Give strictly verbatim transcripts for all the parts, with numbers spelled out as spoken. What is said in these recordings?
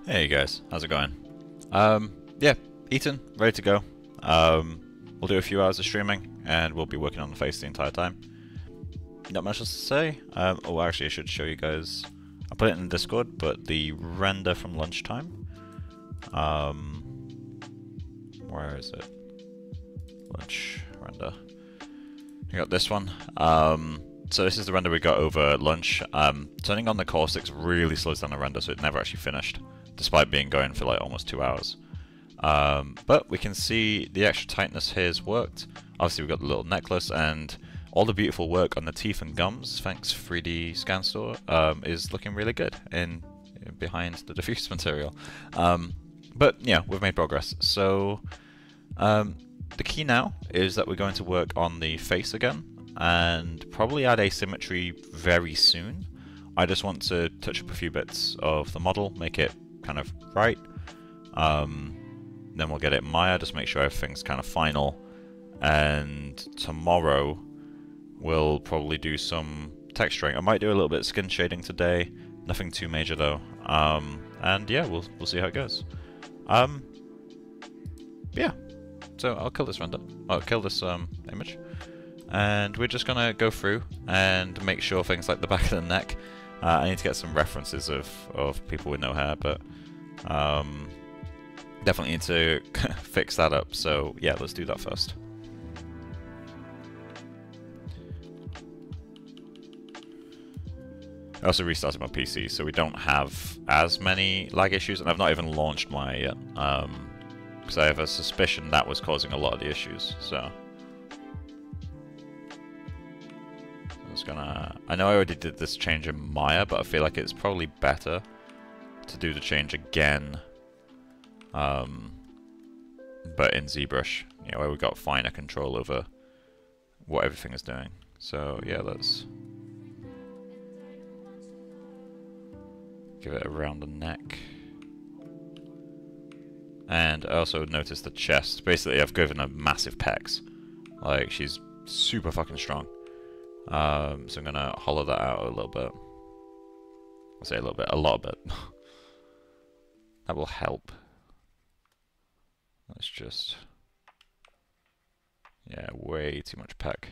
Hey guys, how's it going? Um, yeah, Ethan, ready to go. Um, we'll do a few hours of streaming, and we'll be working on the face the entire time. Not much else to say. Um, oh, actually, I should show you guys. I put it in Discord, but the render from lunchtime. Um, where is it? Lunch render. I got this one. Um, so this is the render we got over lunch. Um, turning on the caustics really slows down the render, so it never actually finished, despite being going for like almost two hours. Um, but we can see the extra tightness here has worked. Obviously we've got the little necklace, and all the beautiful work on the teeth and gums, thanks three D Scan Store, um, is looking really good in, in behind the diffuse material. Um, but yeah, we've made progress. So um, the key now is that we're going to work on the face again, and probably add asymmetry very soon. I just want to touch up a few bits of the model, make it kind of right. Um, then we'll get it in Maya, just make sure everything's kind of final. And tomorrow we'll probably do some texturing. I might do a little bit of skin shading today, nothing too major though. Um, and yeah, we'll we'll see how it goes. Um, yeah, so I'll kill this render. I'll kill this um, image, and we're just gonna go through and make sure things like the back of the neck. Uh, I need to get some references of of people with no hair, but um, definitely need to fix that up. So yeah, let's do that first. I also restarted my P C, so we don't have as many lag issues, and I've not even launched Maya yet, um, because I have a suspicion that was causing a lot of the issues. So I'm just gonna. I know I already did this change in Maya, but I feel like it's probably better to do the change again, um, but in ZBrush, you know, where we've got finer control over what everything is doing. So yeah, let's give it around the neck. And I also noticed the chest. Basically, I've given her massive pecs. Like, she's super fucking strong. Um, so I'm gonna hollow that out a little bit. I'll say a little bit, a lot of it. That will help. Let's just... yeah, way too much pec.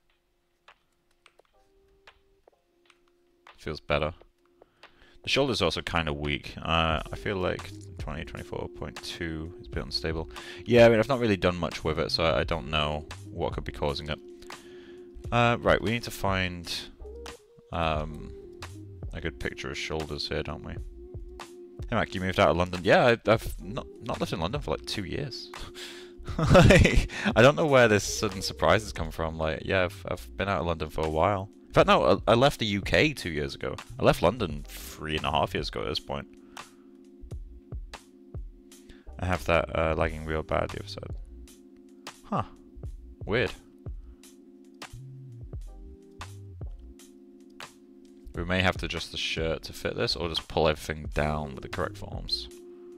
Feels better. The shoulder's also kind of weak. Uh, I feel like twenty twenty-four point two is a bit unstable. Yeah, I mean, I've not really done much with it, so I don't know what could be causing it. Uh, right, we need to find um, a good picture of shoulders here, don't we? Hey Mac, you moved out of London? Yeah, I, I've not, not lived in London for like two years. Like, I don't know where this sudden surprise has come from. Like, yeah, I've, I've been out of London for a while. In fact, no, I, I left the U K two years ago. I left London three and a half years ago at this point. I have that uh, lagging real bad the other side. Huh. Weird. We may have to adjust the shirt to fit this, or just pull everything down with the correct forms.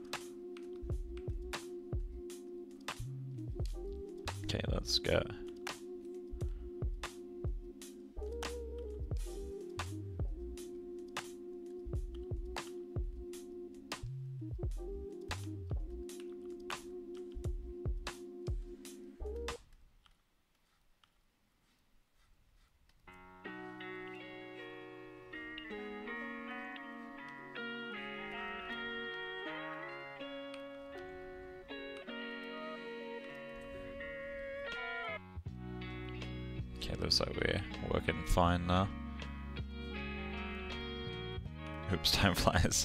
Okay, let's get... Okay, looks like we're working fine now. Oops, time flies.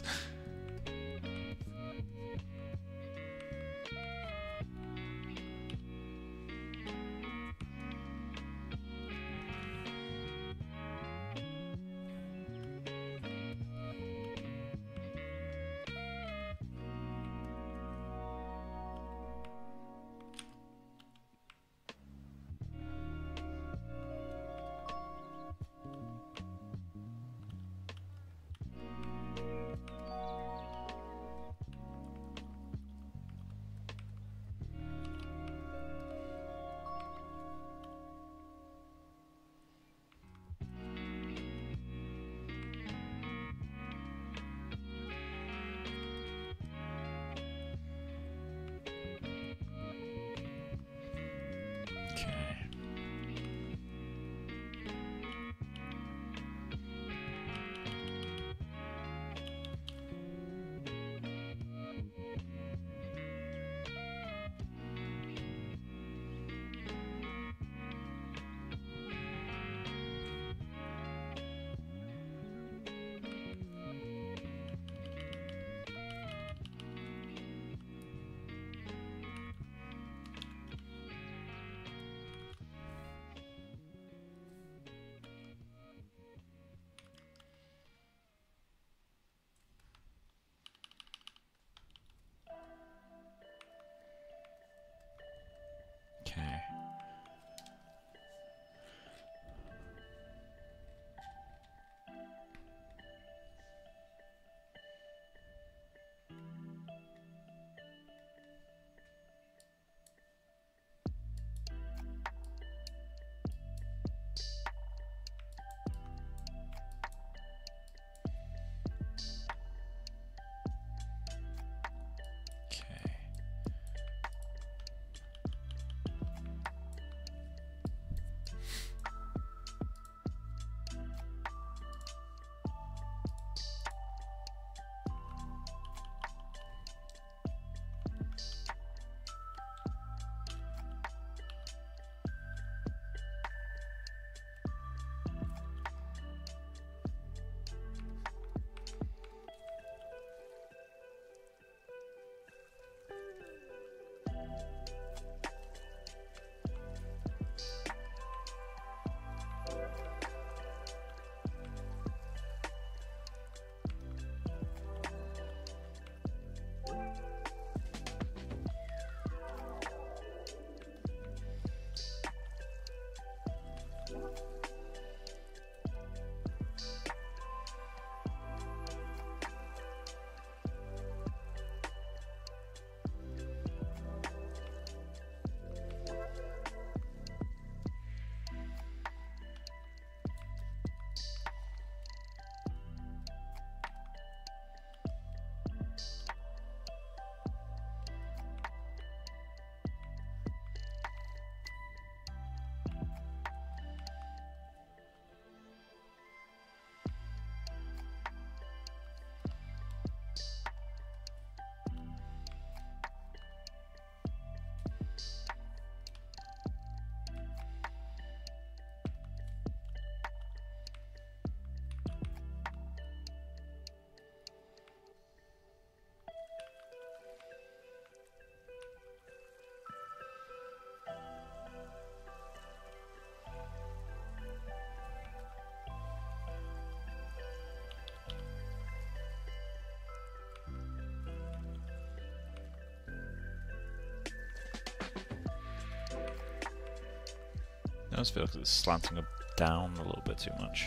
just feel like it's slanting down a little bit too much.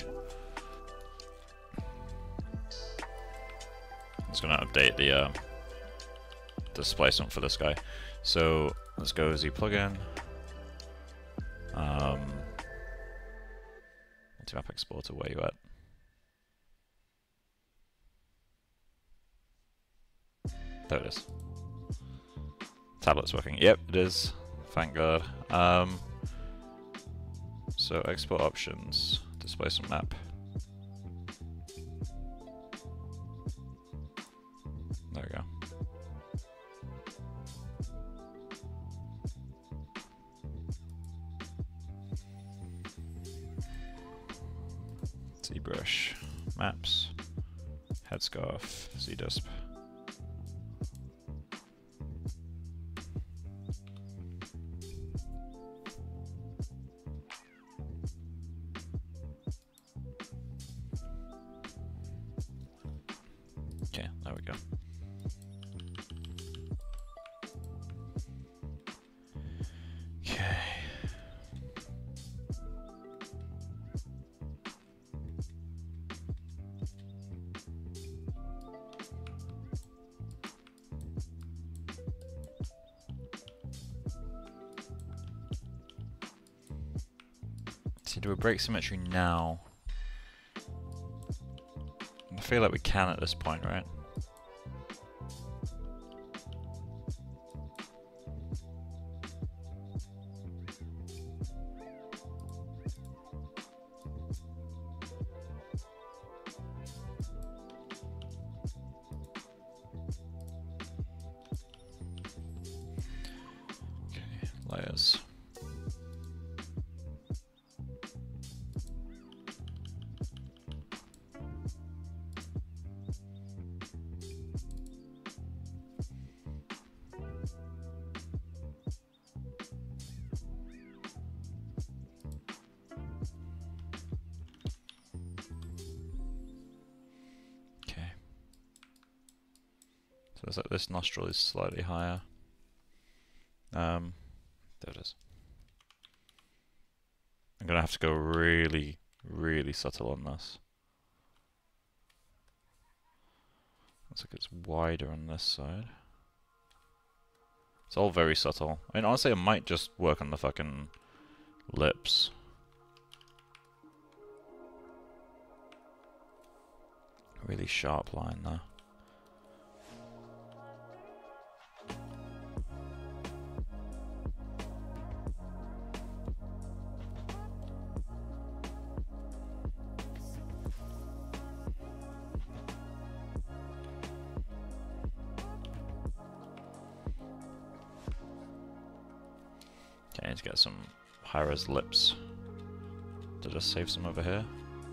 I'm just going to update the uh, displacement for this guy. So let's go Z plugin. Um, Multimap exporter, where you at? There it is. Tablet's working. Yep, it is. Thank God. Um, so export options, displacement map. There we go. ZBrush, maps, headscarf, ZDisp. Okay, there we go. Okay. So do a break symmetry now. I feel like we can at this point, right? Okay, layers. So it's like this nostril is slightly higher. Um, there it is. I'm gonna have to go really, really subtle on this. Looks like it's wider on this side. It's all very subtle. I mean, honestly, I might just work on the fucking lips. Really sharp line there. Okay, I need to get some high-res lips to just save some over here.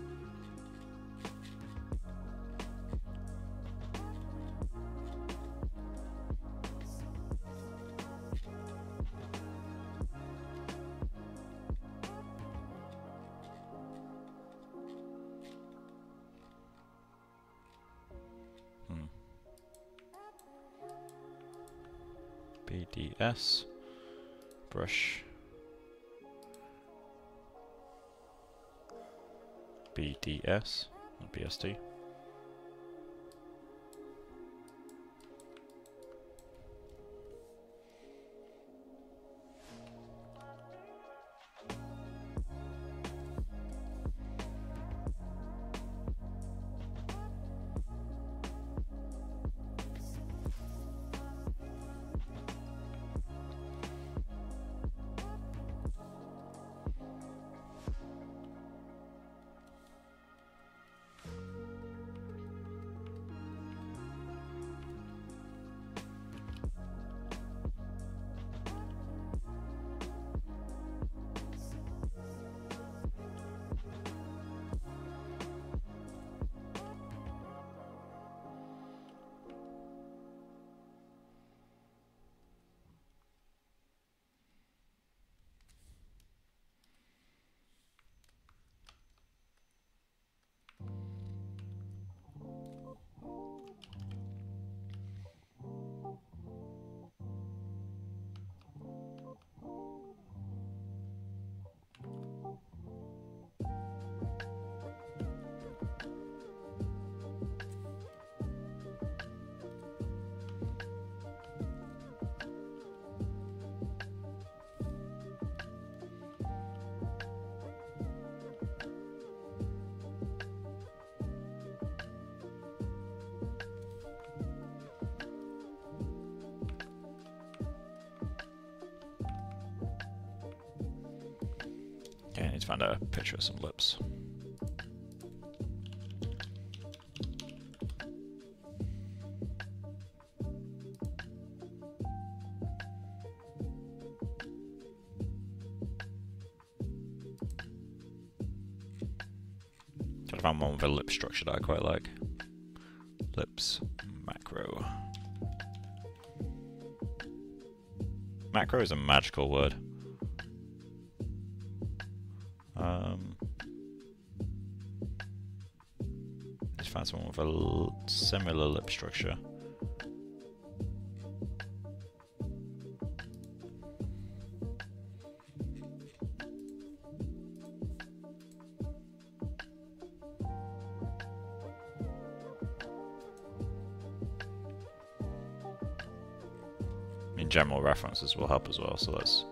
Hmm. B D S. Brush. B D S, not B S T. need to find a picture of some lips. I found one with a lip structure that I quite like. Lips macro. Macro is a magical word. Um, let's find someone with a l similar lip structure. I mean, general references will help as well, so let's...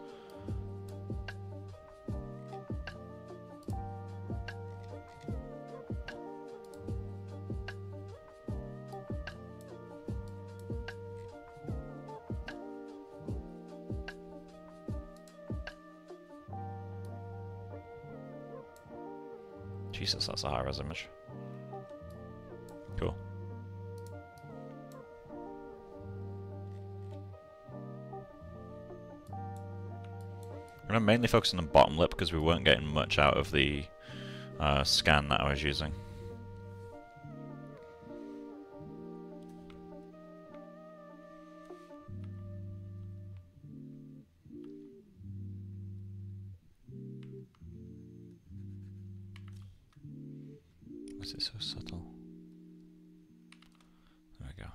Jesus, that's a high-res image. Cool. I'm going to mainly focus on the bottom lip because we weren't getting much out of the uh, scan that I was using. Why is it so subtle? There we go.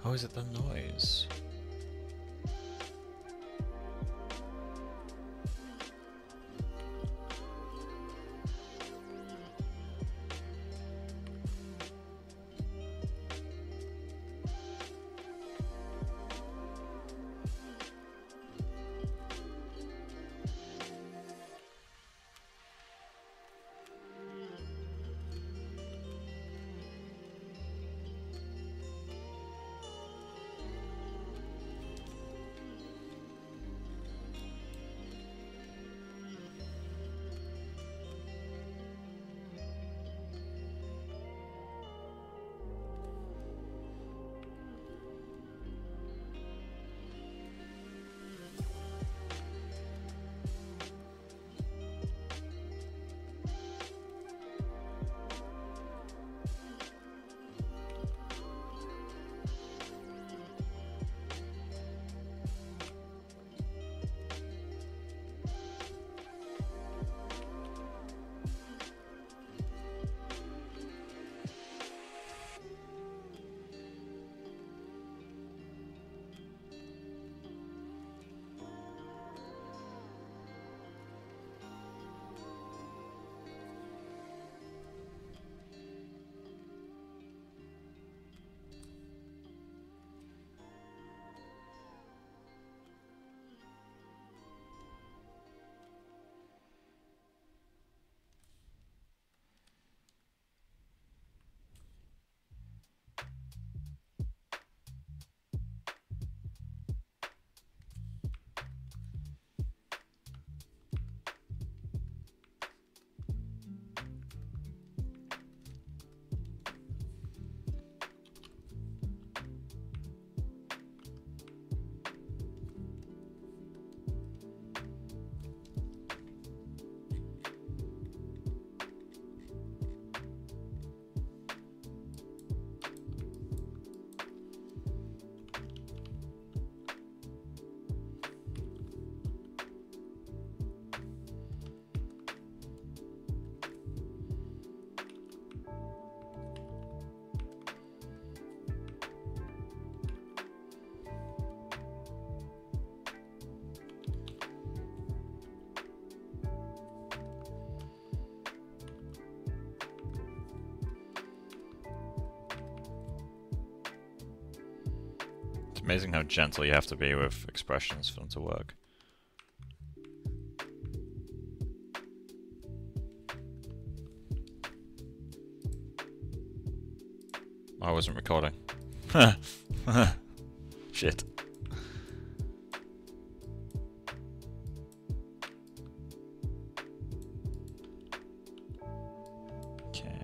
Oh, is it the noise? Amazing how gentle you have to be with expressions for them to work. I wasn't recording. Shit. Okay.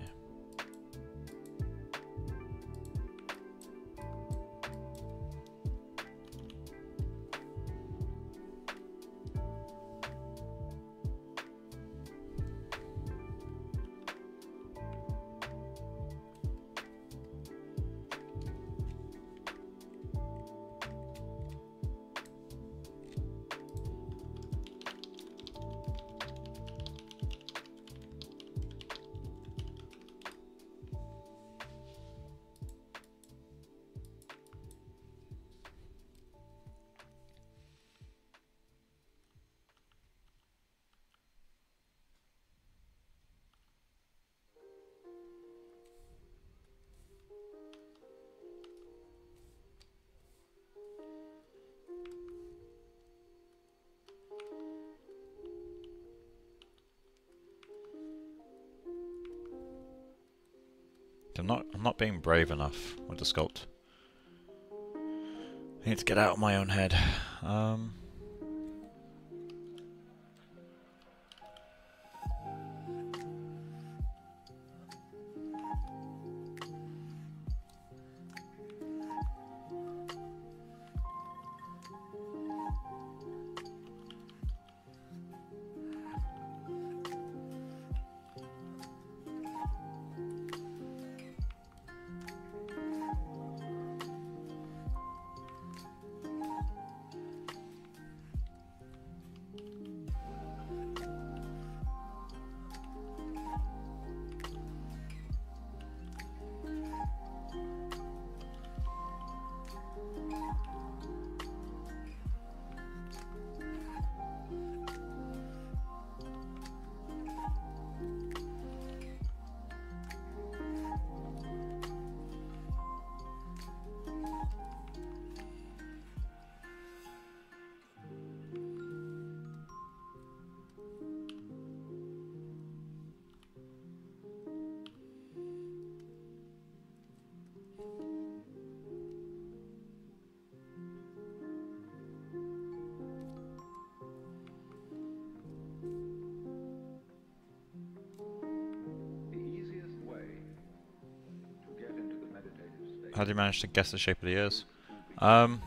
I'm not I'm not being brave enough with the sculpt. I need to get out of my own head. Um How do you manage to guess the shape of the ears? Um,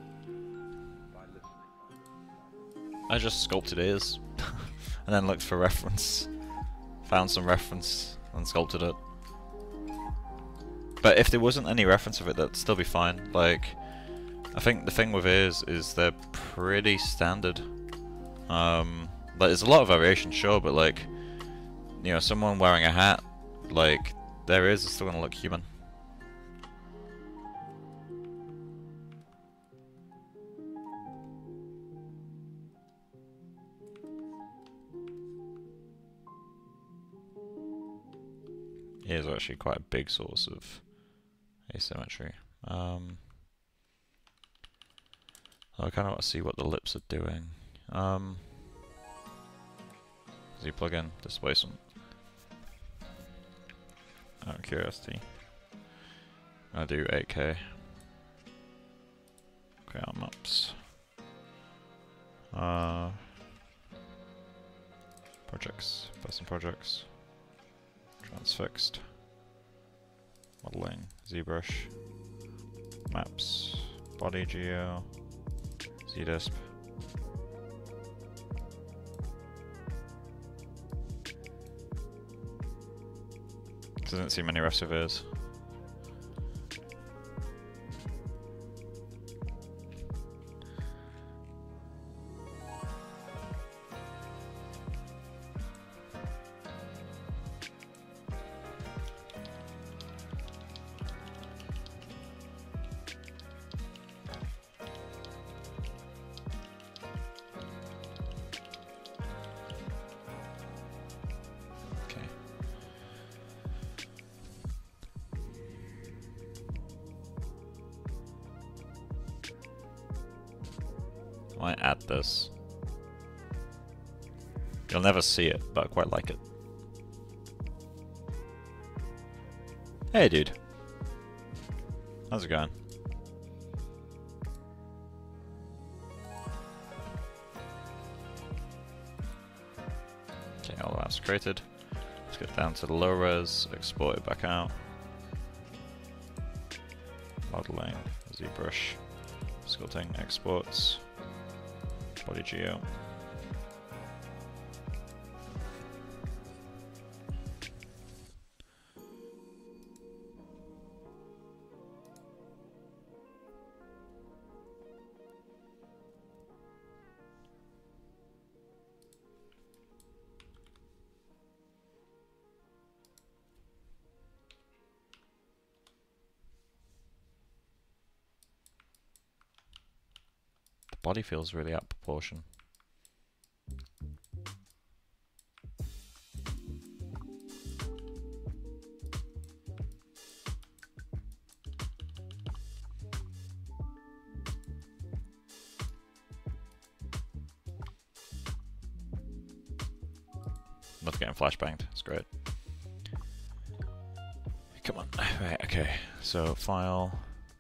I just sculpted ears, and then looked for reference. Found some reference, and sculpted it. But if there wasn't any reference of it, that'd still be fine. Like, I think the thing with ears is they're pretty standard. Um, like, there's a lot of variation, sure, but like, you know, someone wearing a hat, like, their ears are still gonna look human. Ears are actually quite a big source of asymmetry. Um, I kind of want to see what the lips are doing. Um, Z plugin displacement. Out of curiosity, I'll do eight K. Okay, on maps. Uh, projects, person projects. Transfixed, modeling, ZBrush, maps, body geo, ZDisp. Doesn't seem many refs of ears. I might add this. You'll never see it, but I quite like it. Hey dude. How's it going? Okay, all the maps created. Let's get down to the low res, export it back out. Modeling, ZBrush, sculpting, exports. Body geo. Body feels really out of proportion. Love getting flashbanged, it's great. Come on, right, okay, so file.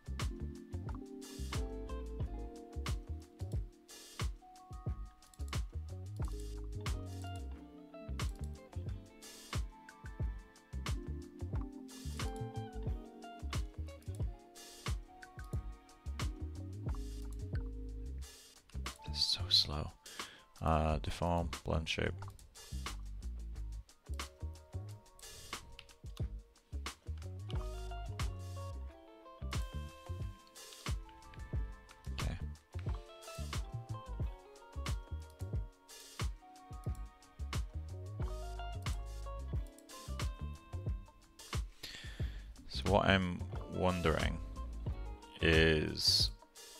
So slow. Uh, deform, blend shape. Okay. So what I'm wondering is,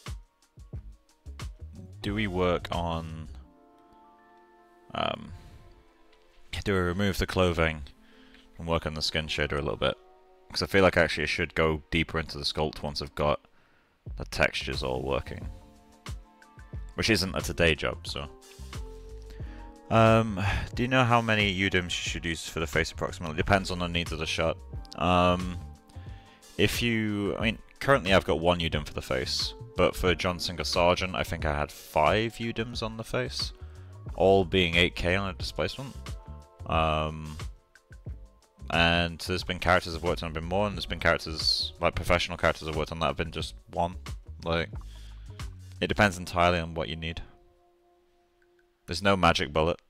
do we work on, um, do we remove the clothing and work on the skin shader a little bit? Because I feel like actually I should go deeper into the sculpt once I've got the textures all working. Which isn't a today job, so. Um, do you know how many U D I Ms you should use for the face approximately? Depends on the needs of the shot. Um, if you, I mean, currently I've got one U D I M for the face. But for John Singer Sargent, I think I had five U D I Ms on the face, all being eight K on a displacement. Um, and there's been characters I've worked on have been more, and there's been characters, like professional characters I've worked on that have been just one. Like, it depends entirely on what you need. There's no magic bullet.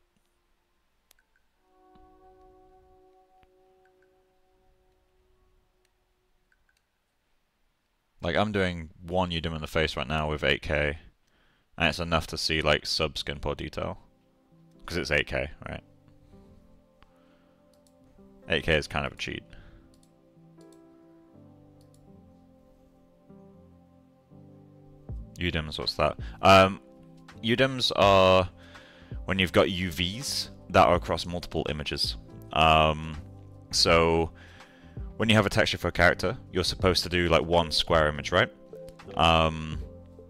Like, I'm doing one Udym in the face right now with eight K, and it's enough to see, like, sub-skin pore detail. Because it's eight K, right? eight K is kind of a cheat. Udyms, what's that? Um, Udyms are when you've got U Vs that are across multiple images. Um, so when you have a texture for a character, you're supposed to do like one square image, right? Um,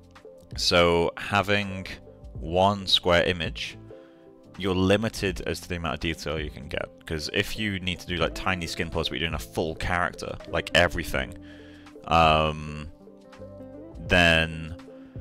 so having one square image, you're limited as to the amount of detail you can get. Because if you need to do like tiny skin pores, but you're doing a full character, like everything, um, then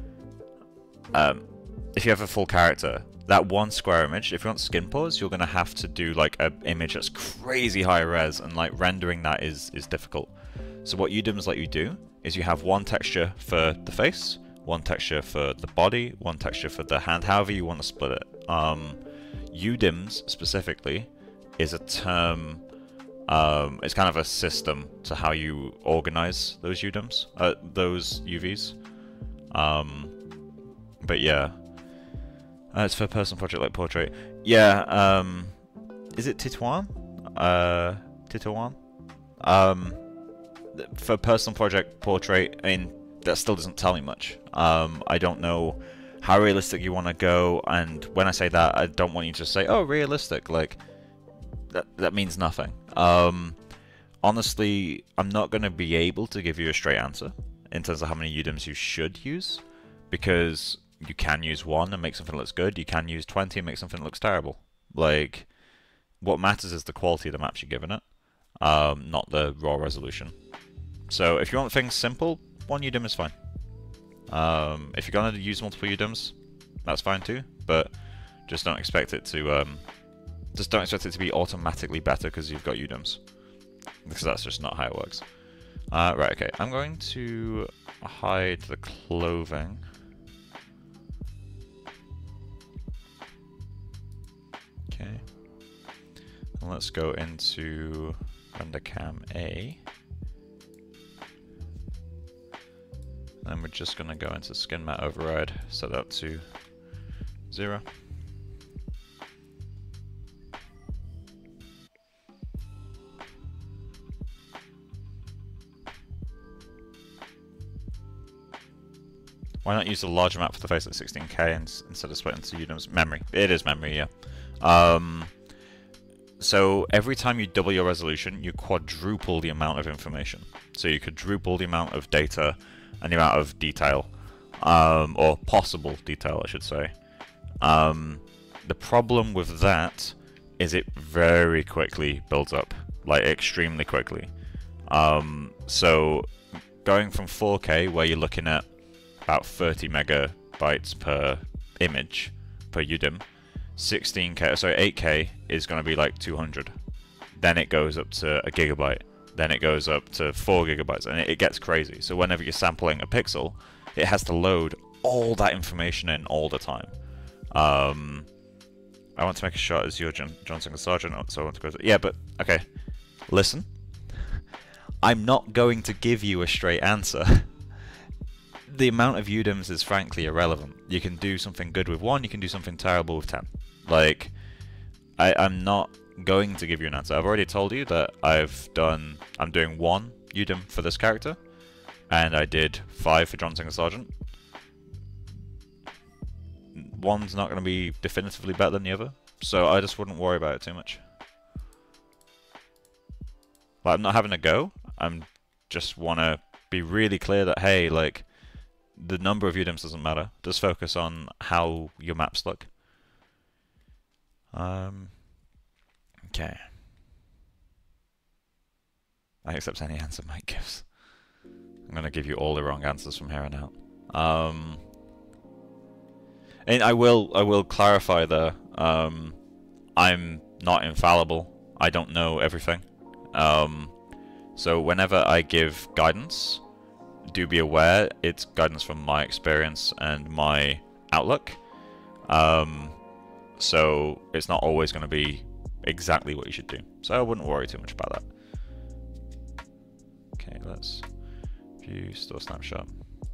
um, if you have a full character, that one square image, if you want skin pores, you're going to have to do like an image that's crazy high res, and like rendering that is, is difficult. So what Udyms let you do is you have one texture for the face, one texture for the body, one texture for the hand, however you want to split it. Um, Udyms specifically is a term, um, it's kind of a system to how you organize those Udyms, uh, those U Vs. Um, but yeah. Uh, it's for a personal project like portrait. Yeah, um, is it Titouan? Uh, Titouan? Um, for personal project portrait, I mean, that still doesn't tell me much. Um, I don't know how realistic you want to go, and when I say that, I don't want you to say, oh, realistic, like, that, that means nothing. Um, honestly, I'm not going to be able to give you a straight answer in terms of how many Udyms you should use, because you can use one and make something that looks good. You can use twenty and make something that looks terrible. Like, what matters is the quality of the maps you're given it, um, not the raw resolution. So if you want things simple, one Udym is fine. Um, if you're going to use multiple Udyms, that's fine too, but just don't expect it to um, just don't expect it to be automatically better because you've got Udyms, because that's just not how it works. Uh, right, okay, I'm going to hide the clothing. Okay, and let's go into render cam A, and we're just going to go into skin matte override, set that to zero. Why not use the larger map for the face at sixteen K instead of splitting into Udyms? Memory. It is memory, yeah. Um, so every time you double your resolution, you quadruple the amount of information. So you quadruple the amount of data and the amount of detail, um, or possible detail, I should say. Um, the problem with that is it very quickly builds up, like extremely quickly. Um, so going from four K, where you're looking at about thirty megabytes per image per Udym, sixteen K, sorry, eight K is going to be like two hundred. Then it goes up to a gigabyte. Then it goes up to four gigabytes, and it, it gets crazy. So whenever you're sampling a pixel, it has to load all that information in all the time. Um, I want to make a shot as your John Johnson Sargent, so I want to go to, yeah, but okay, listen. I'm not going to give you a straight answer. The amount of Udyms is frankly irrelevant. You can do something good with one, you can do something terrible with ten. Like, I, I'm not going to give you an answer. I've already told you that I've done, I'm doing one Udym for this character, and I did five for John Singer Sargent. One's not going to be definitively better than the other, so I just wouldn't worry about it too much. Like, I'm not having a go, I'm just want to be really clear that, hey, like, the number of Udyms doesn't matter. Just focus on how your maps look. Um, okay. I accept any answer Mike gives. I'm going to give you all the wrong answers from here on out. Um, and I will, I will clarify there. Um, I'm not infallible. I don't know everything. Um, so whenever I give guidance, do be aware it's guidance from my experience and my outlook. Um, so it's not always going to be exactly what you should do. So I wouldn't worry too much about that. Okay, let's view store snapshot.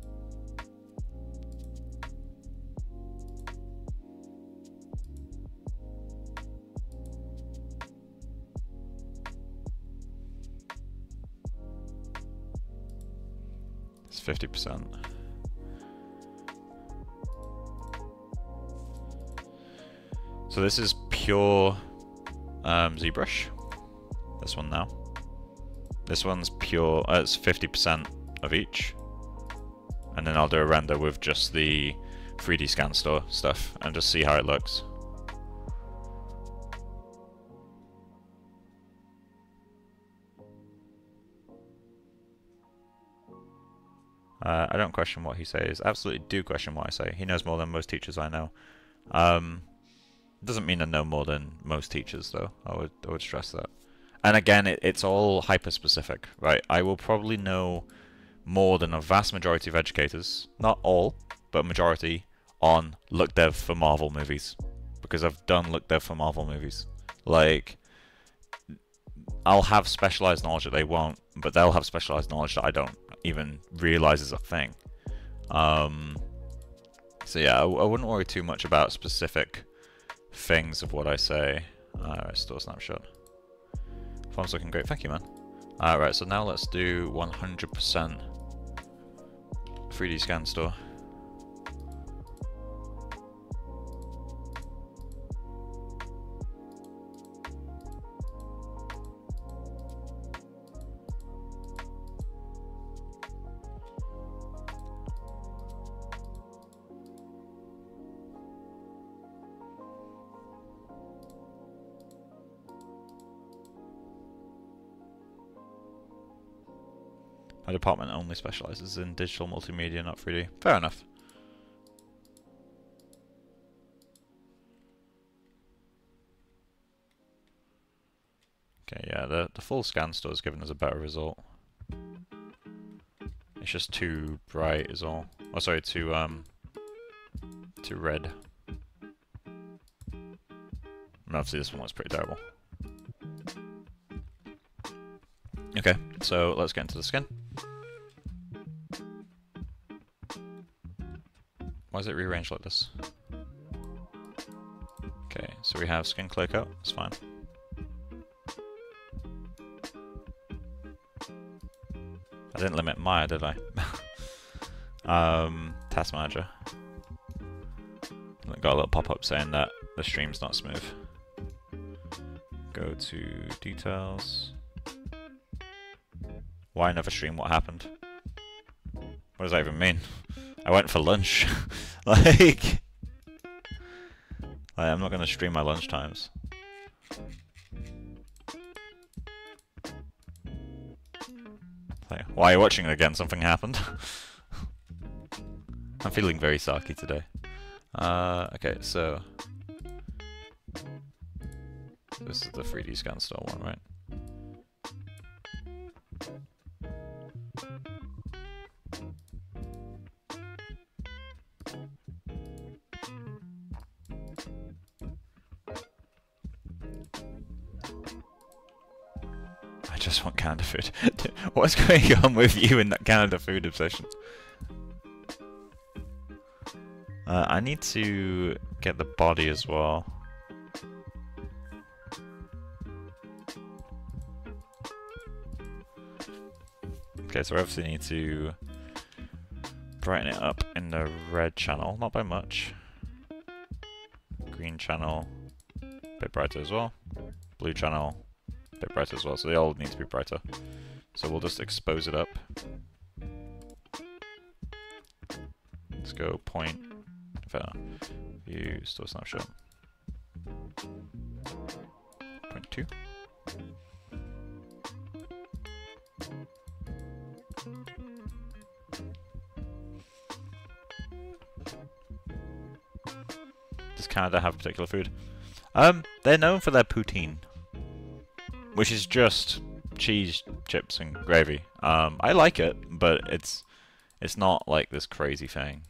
It's fifty percent. So this is pure um, ZBrush. This one now. This one's pure, uh, it's fifty percent of each. And then I'll do a render with just the three D scan store stuff and just see how it looks. Uh, I don't question what he says. Absolutely do question what I say. He knows more than most teachers I know. Um, doesn't mean I know more than most teachers, though. I would I would stress that. And again, it, it's all hyper-specific, right? I will probably know more than a vast majority of educators, not all, but majority, on look dev for Marvel movies, because I've done look dev for Marvel movies. Like, I'll have specialized knowledge that they won't, but they'll have specialized knowledge that I don't even realize is a thing. Um, so yeah, I, I wouldn't worry too much about specific things of what I say. Alright, store snapshot. Form's looking great, thank you, man. Alright, so now let's do one hundred percent three D scan store. My department only specializes in digital multimedia, not three D. Fair enough. Okay, yeah, the, the full scan store has given us a better result. It's just too bright is all. Oh, sorry, too, um, too red. And obviously this one was pretty terrible. Okay, so let's get into the skin. Why is it rearranged like this? Okay, so we have skin clear coat, that's fine. I didn't limit Maya, did I? um, task manager. Got a little pop-up saying that the stream's not smooth. Go to details. Why another stream? What happened? What does that even mean? I went for lunch. like, like, I'm not going to stream my lunch times. Like, why are you watching it again? Something happened. I'm feeling very sarky today. Uh, okay, so this is the three D scan store one, right? I just want Canada food. What's going on with you in that Canada food obsession? Uh, I need to get the body as well. Okay, so we obviously need to brighten it up in the red channel, not by much. Green channel, a bit brighter as well. Blue channel, a bit brighter as well, so they all need to be brighter. So we'll just expose it up. Let's go point, view, store snapshot. Point two. Does Canada have particular food? Um, they're known for their poutine, which is just cheese, chips, and gravy. Um, I like it, but it's it's not like this crazy thing.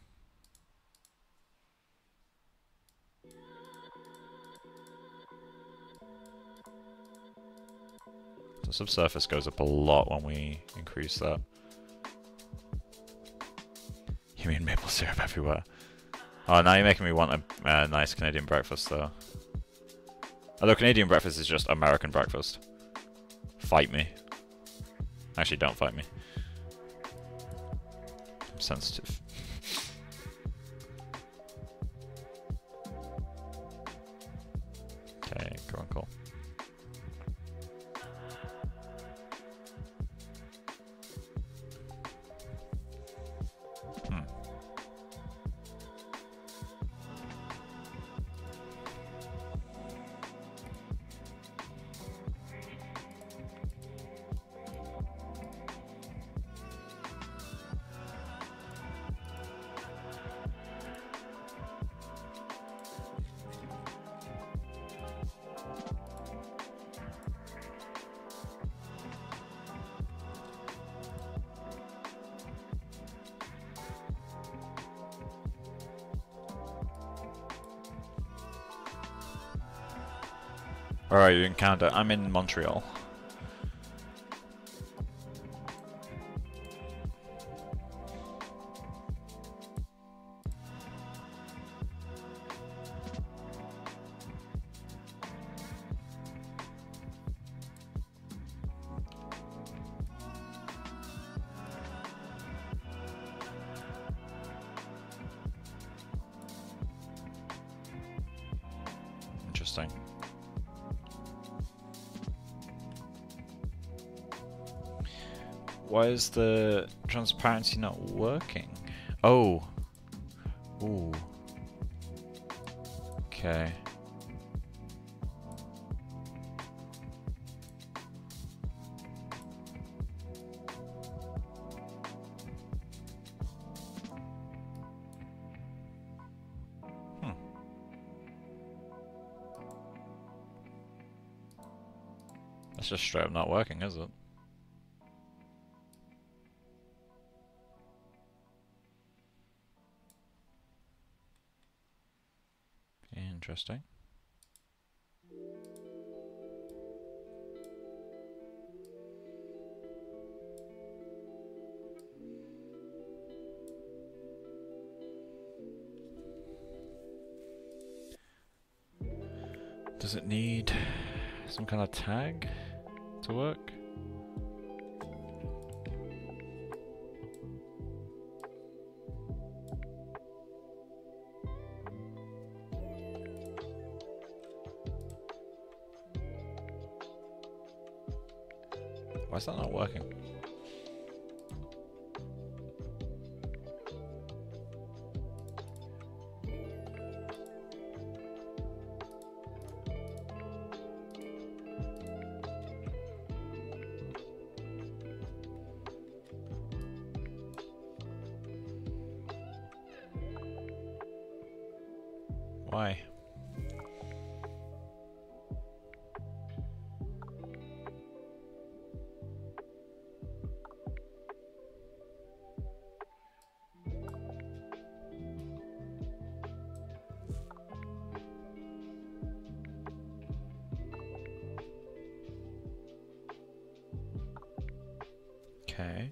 The subsurface goes up a lot when we increase that. You mean maple syrup everywhere? Oh, now you're making me want a uh, nice Canadian breakfast, though. Although Canadian breakfast is just American breakfast. Fight me. Actually, don't fight me. I'm sensitive. Okay, go on, cool. Hmm. Alright, you're in Canada. I'm in Montreal. Interesting. Why is the transparency not working? Oh. Ooh. Okay. Hmm. That's just straight up not working, is it? Interesting. Does it need some kind of tag to work? Why is that not working? Why? Okay.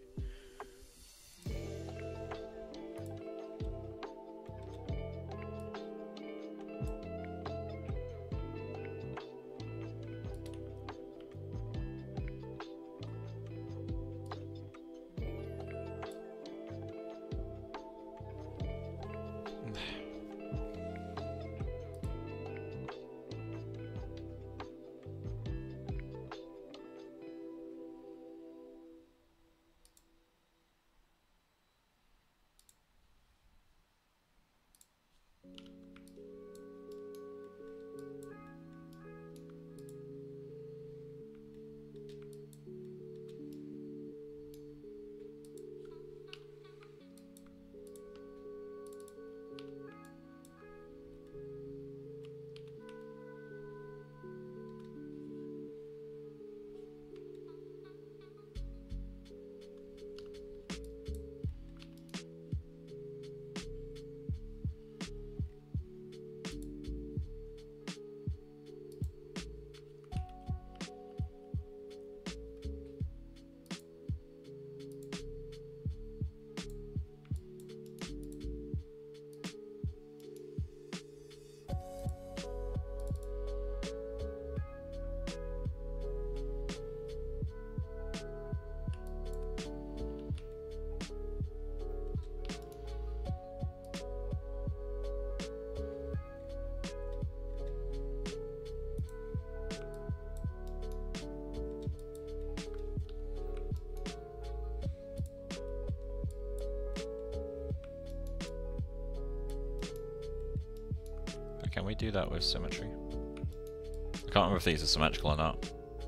Can we do that with symmetry? I can't remember if these are symmetrical or not.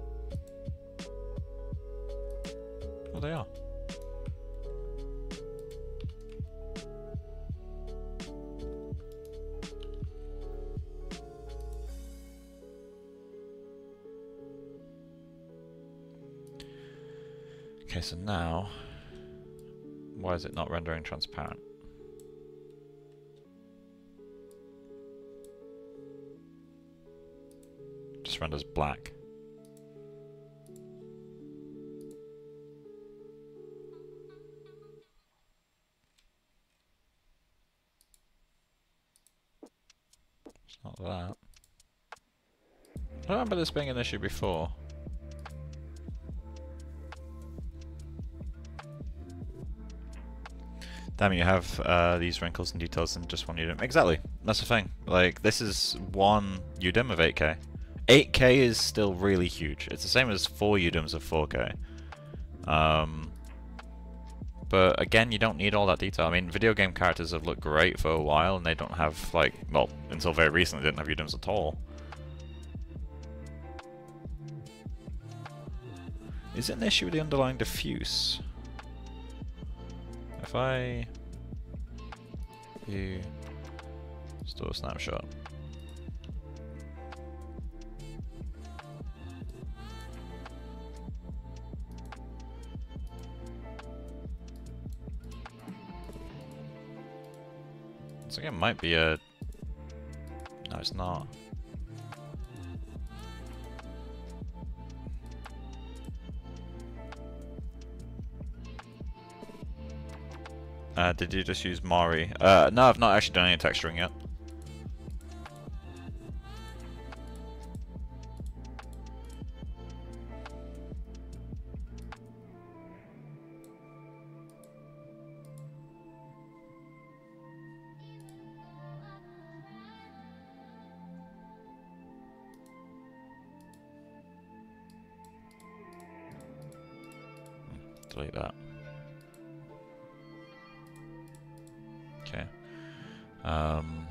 Well, they are. Okay, so now, why is it not rendering transparent? Just renders black. It's not that. I don't remember this being an issue before. Damn, you have uh, these wrinkles and details in just one U D I M. Exactly, that's the thing. Like, this is one U D I M of eight K. eight K is still really huge. It's the same as four U D I Ms of four K. Um, but again, you don't need all that detail. I mean, video game characters have looked great for a while, and they don't have, like, well, until very recently, they didn't have U D I Ms at all. Is it an issue with the underlying diffuse? If I view store snapshot, this again might be a. No, it's not. Uh, did you just use Mari? Uh, no, I've not actually done any texturing yet. Delete that. Okay. Um.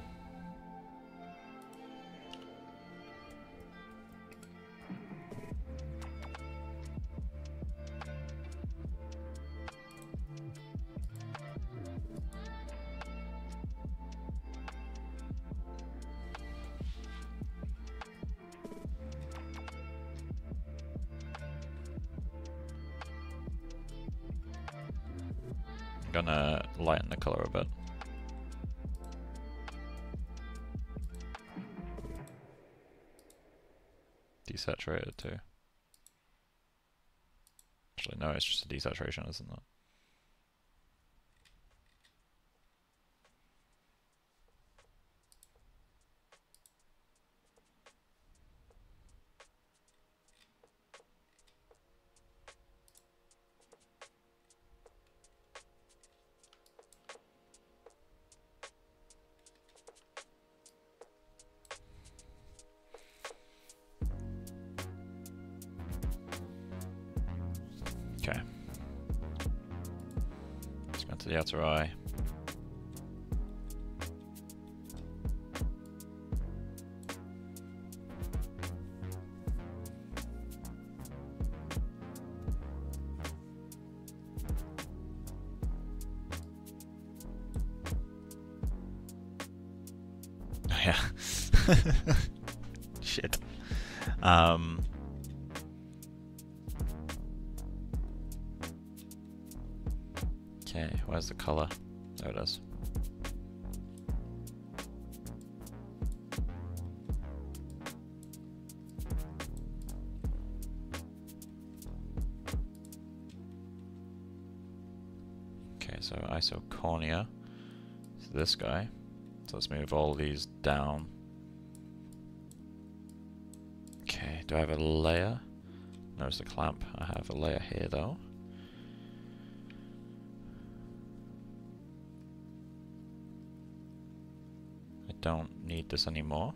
I'm gonna lighten the color a bit. Desaturated too. Actually, no, it's just a desaturation, isn't it? Okay. Let's go to the outer eye. Oh, yeah. Shit. Um. Okay, where's the color? There it is. Okay, so isocornea is this guy. So let's move all these down. Okay, do I have a layer? There's the clamp. I have a layer here though. Don't need this anymore.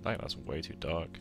I think that's way too dark.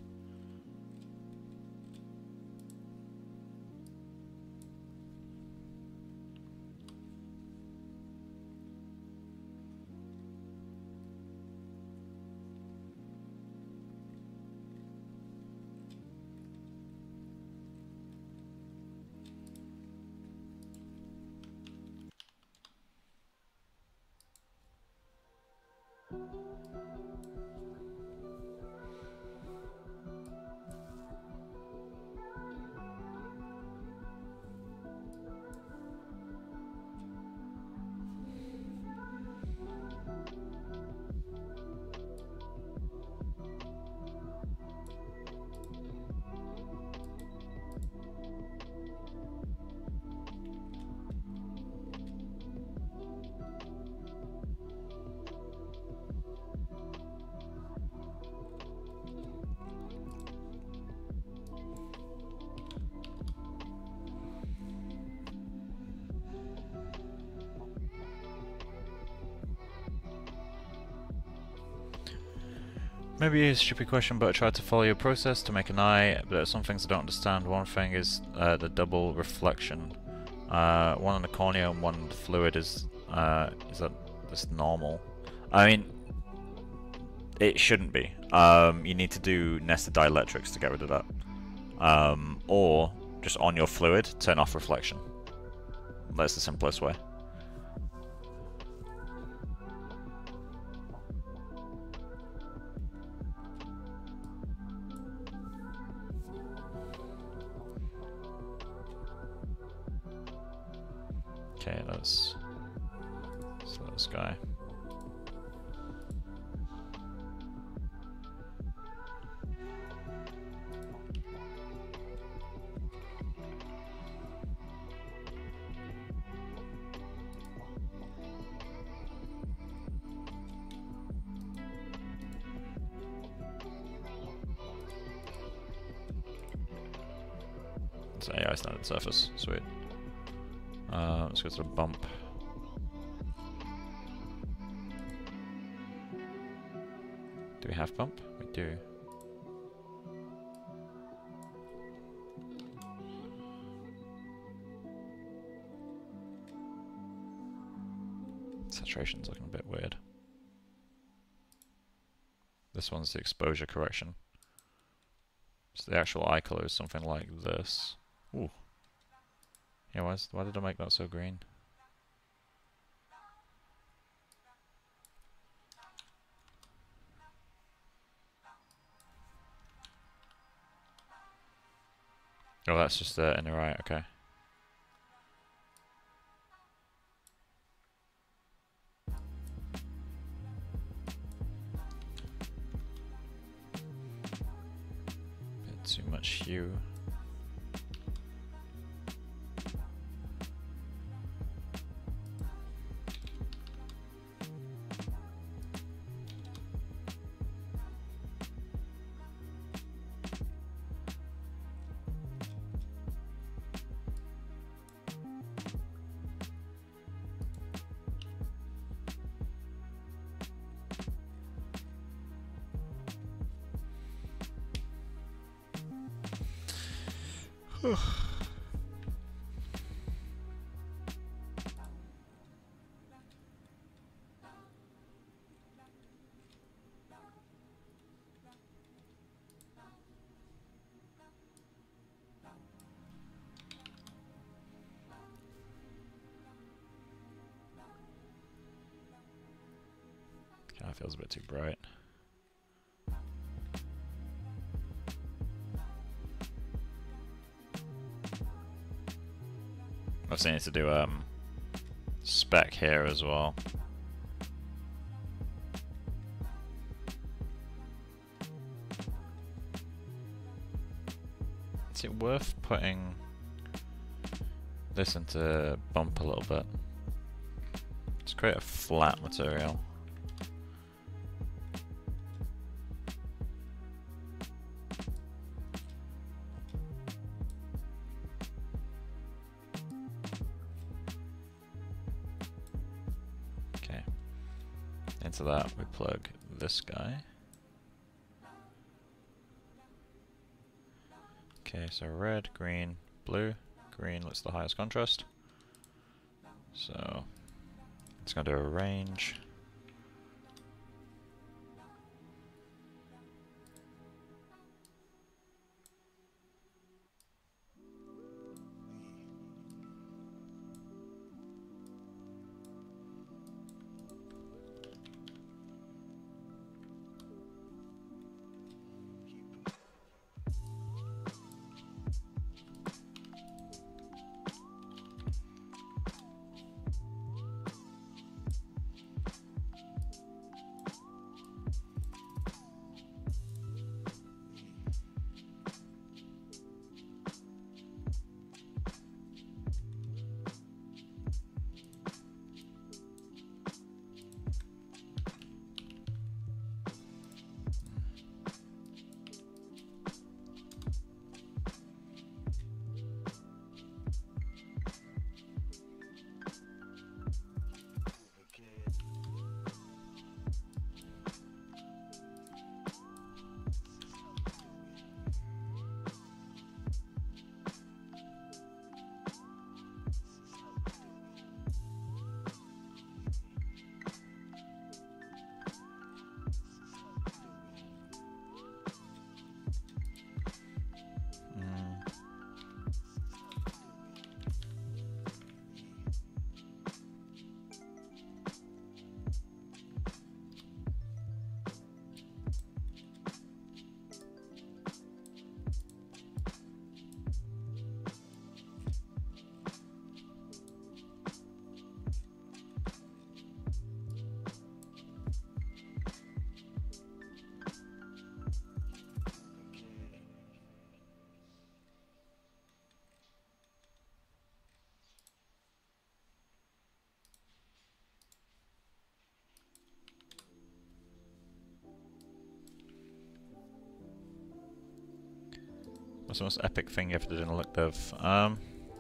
Maybe a stupid question, but I tried to follow your process to make an eye, but there's some things I don't understand. One thing is uh, the double reflection. Uh, one on the cornea and one on the fluid is uh, is that just normal? I mean, it shouldn't be. Um, you need to do nested dielectrics to get rid of that, um, or just on your fluid turn off reflection. That's the simplest way. Okay, let's, let's let this guy. It's A I standard surface, sweet. Uh, let's go to the bump. Do we have bump? We do. Saturation's looking a bit weird. This one's the exposure correction. So the actual eye color is something like this. Ooh. Yeah, why, is, why did I make that so green? Oh, that's just the inner eye, okay. Bit too much hue. Kind of feels a bit too bright. I was need to do um spec here as well. Is it worth putting this into bump a little bit? Let's create a flat material. Into that we plug this guy. Okay, so red, green, blue. Green looks the highest contrast. So it's going to do a range. What's the most epic thing you ever did in a look dev? Um,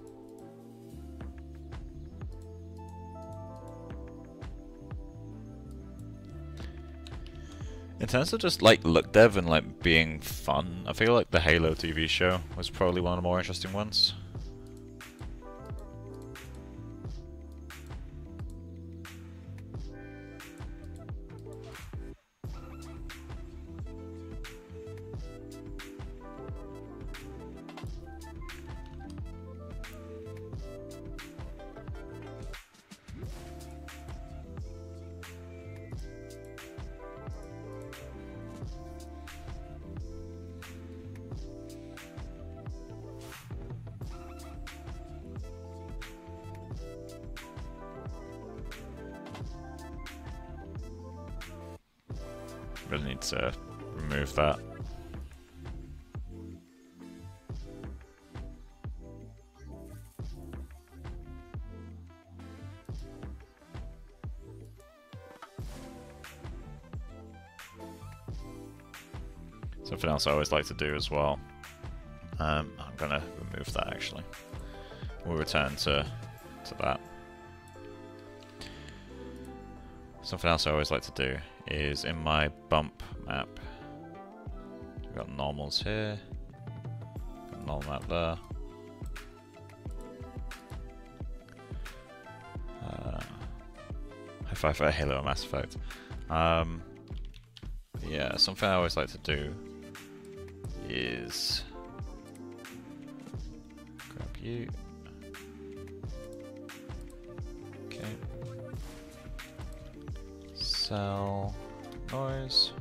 in terms of just like look dev and like being fun, I feel like the Halo T V show was probably one of the more interesting ones. Really need to remove that. Something else I always like to do as well. Um, I'm gonna remove that actually. We'll return to to that. Something else I always like to do is in my bump map. We've got normals here, got normal map there. Uh, high five for Halo and Mass Effect. Um, yeah, something I always like to do is grab you. Okay. Cell noise.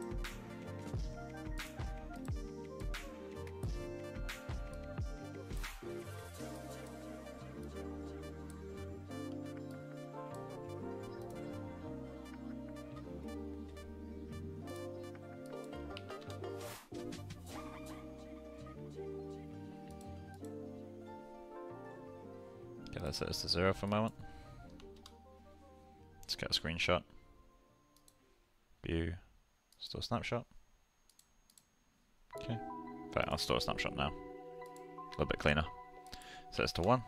Okay, let's set this to zero for a moment. Let's get a screenshot. View, store snapshot. Okay, in fact, I'll store a snapshot now. A little bit cleaner. Set this to one.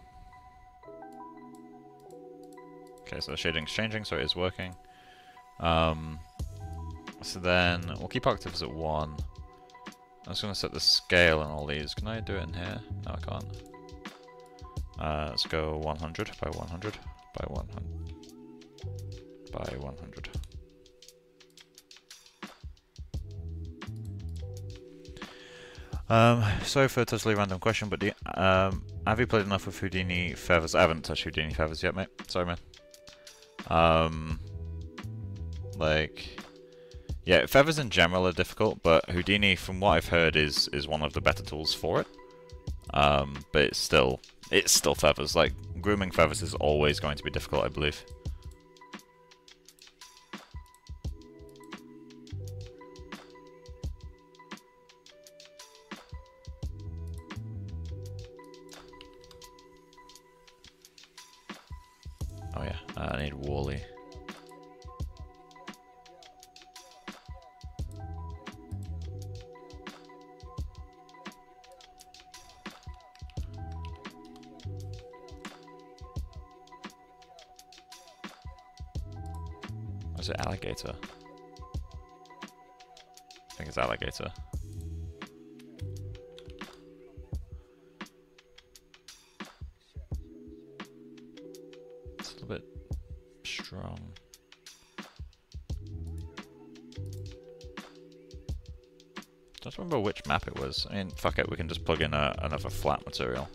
Okay, so the shading's changing, so it is working. Um, so then we'll keep octaves at one. I was going to set the scale on all these. Can I do it in here? No, I can't. Uh, let's go one hundred by one hundred by one hundred by one hundred. Um, sorry for a totally random question, but do you, um, have you played enough with Houdini Feathers? I haven't touched Houdini Feathers yet, mate. Sorry, man. Um, like, yeah, Feathers in general are difficult, but Houdini, from what I've heard, is is one of the better tools for it. Um, but it's still it's still Feathers. Like, grooming Feathers is always going to be difficult, I believe. Oh yeah, uh, I need Wally. Is it alligator? I think it's alligator. It's a little bit strong. Don't remember which map it was. I mean, fuck it, we can just plug in a, another flat material.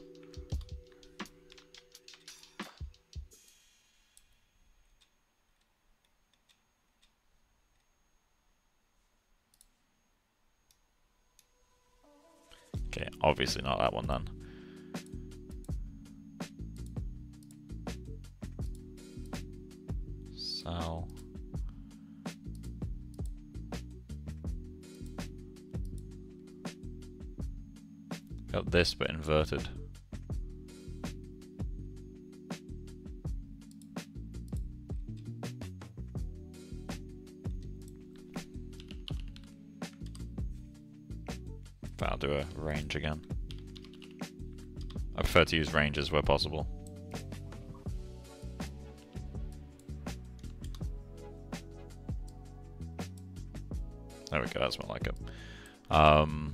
Okay, obviously not that one then. So... got this but inverted. But I'll do a range again. I prefer to use ranges where possible. There we go, that's more like it. Um,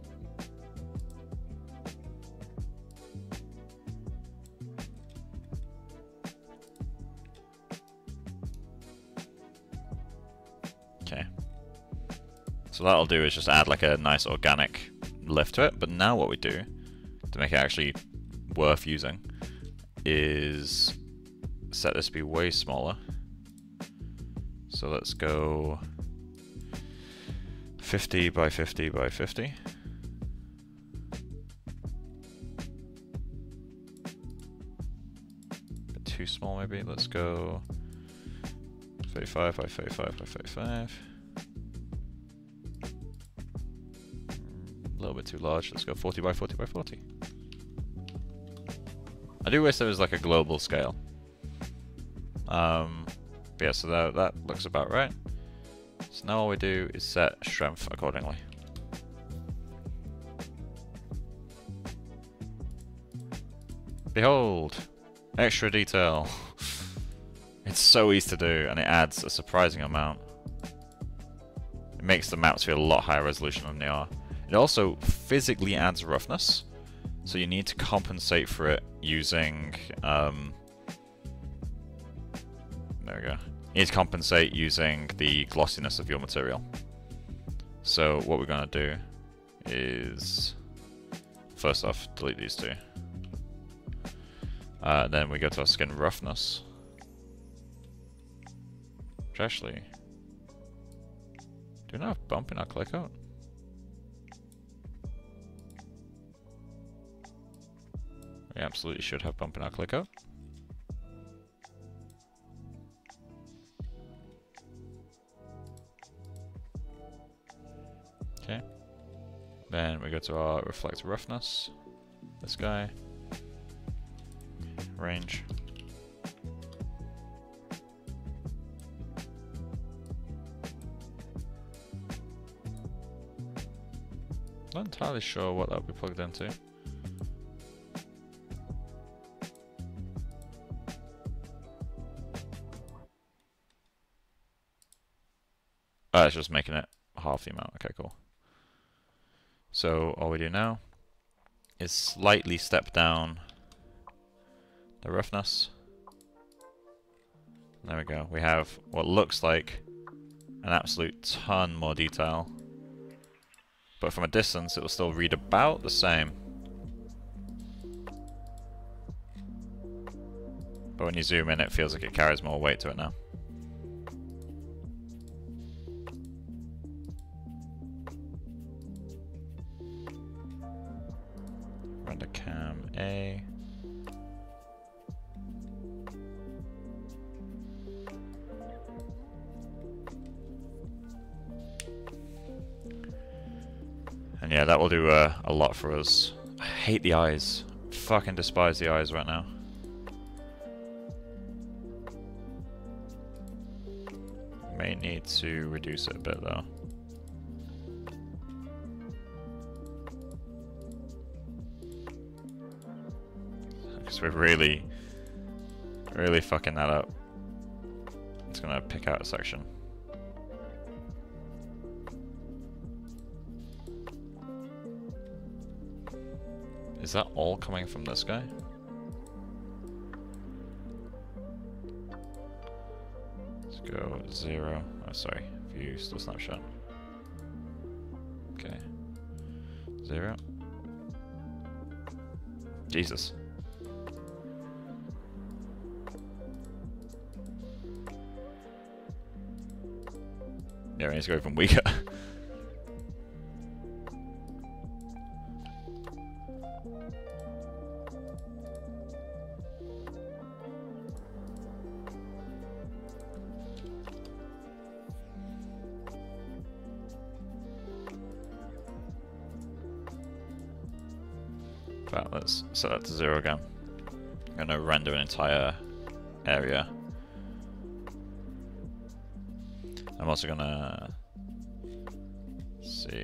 okay. So that'll do is just add like a nice organic lift to it, but now what we do to make it actually worth using is set this to be way smaller. So let's go fifty by fifty by fifty. Bit too small maybe. Let's go thirty-five by thirty-five by thirty-five. A little bit too large. Let's go forty by forty by forty. I do wish there was like a global scale. Um, but yeah, so that, that looks about right. So now all we do is set strength accordingly. Behold! Extra detail. It's so easy to do and it adds a surprising amount. It makes the maps feel a lot higher resolution than they are. It also physically adds roughness, so you need to compensate for it using... Um, there we go. You need to compensate using the glossiness of your material. So what we're going to do is... First off, delete these two. Uh, then we go to our skin roughness. Which actually... Do we not have bump in our click out? We absolutely should have bump in our click out. Okay. Then we go to our reflect roughness. This guy. Range. Not entirely sure what that would be plugged into. Oh, it's just making it half the amount. Okay, cool. So all we do now is slightly step down the roughness. There we go. We have what looks like an absolute ton more detail. But from a distance, it will still read about the same. But when you zoom in, it feels like it carries more weight to it now. Render cam A. And yeah, that will do uh, a lot for us. I hate the eyes. Fucking despise the eyes right now. May need to reduce it a bit though. Because we're really, really fucking that up. It's gonna pick out a section. Is that all coming from this guy? Let's go zero. Oh, sorry. View still snapshot. Okay. Zero. Jesus. Yeah, we need to go even weaker. Right, let's set that to zero again. I'm going to render an entire area. I'm also going to see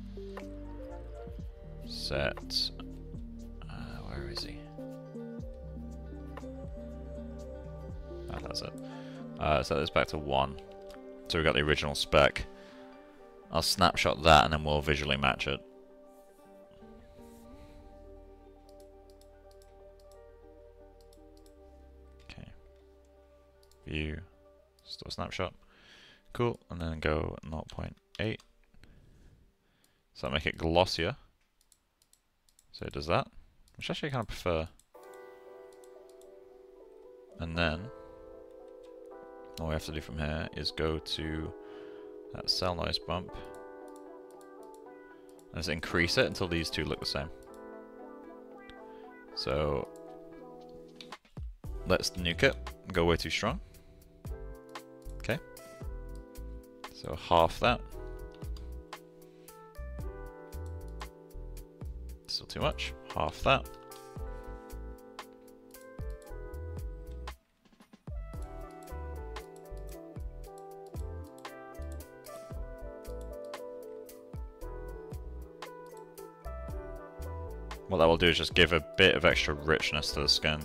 set. Uh, where is he? Oh, that's it. Uh, set this back to one. So we've got the original spec. I'll snapshot that and then we'll visually match it. View, still snapshot. Cool, and then go zero point eight. So that make it glossier. So it does that, which actually I kind of prefer. And then all we have to do from here is go to that cell noise bump and just increase it until these two look the same. So let's nuke it, go way too strong. Okay, so half that. Still too much. Half that. What that will do is just give a bit of extra richness to the skin.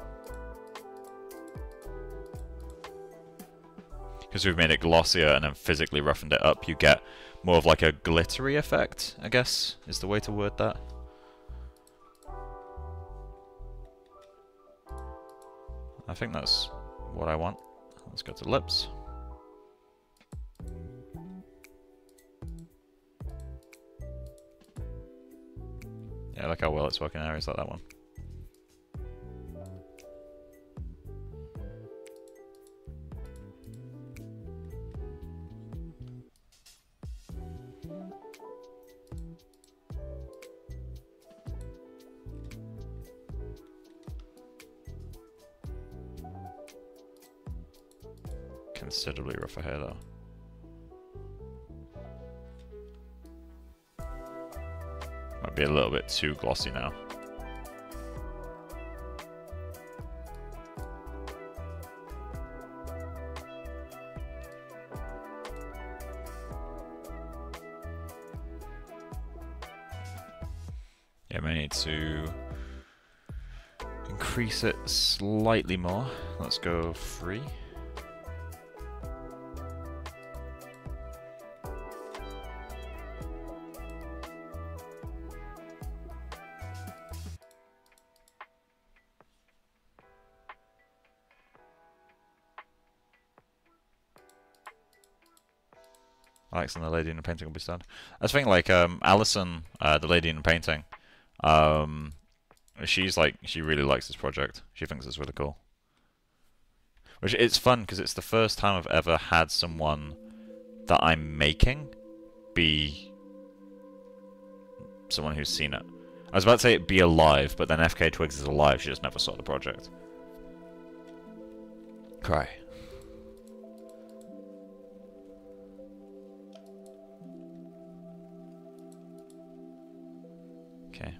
Because we've made it glossier and then physically roughened it up, you get more of like a glittery effect, I guess, is the way to word that. I think that's what I want. Let's go to lips. Yeah, look how well it's working in areas like that one. Considerably rougher hair though. Might be a little bit too glossy now. Yeah, we need to increase it slightly more. Let's go three. Alex and the lady in the painting will be sad. I was thinking like um, Alison, uh, the lady in the painting. Um, she's like she really likes this project. She thinks it's really cool. Which it's fun because it's the first time I've ever had someone that I'm making be someone who's seen it. I was about to say it be alive, but then F K Twigs is alive. She just never saw the project. Cry. Okay.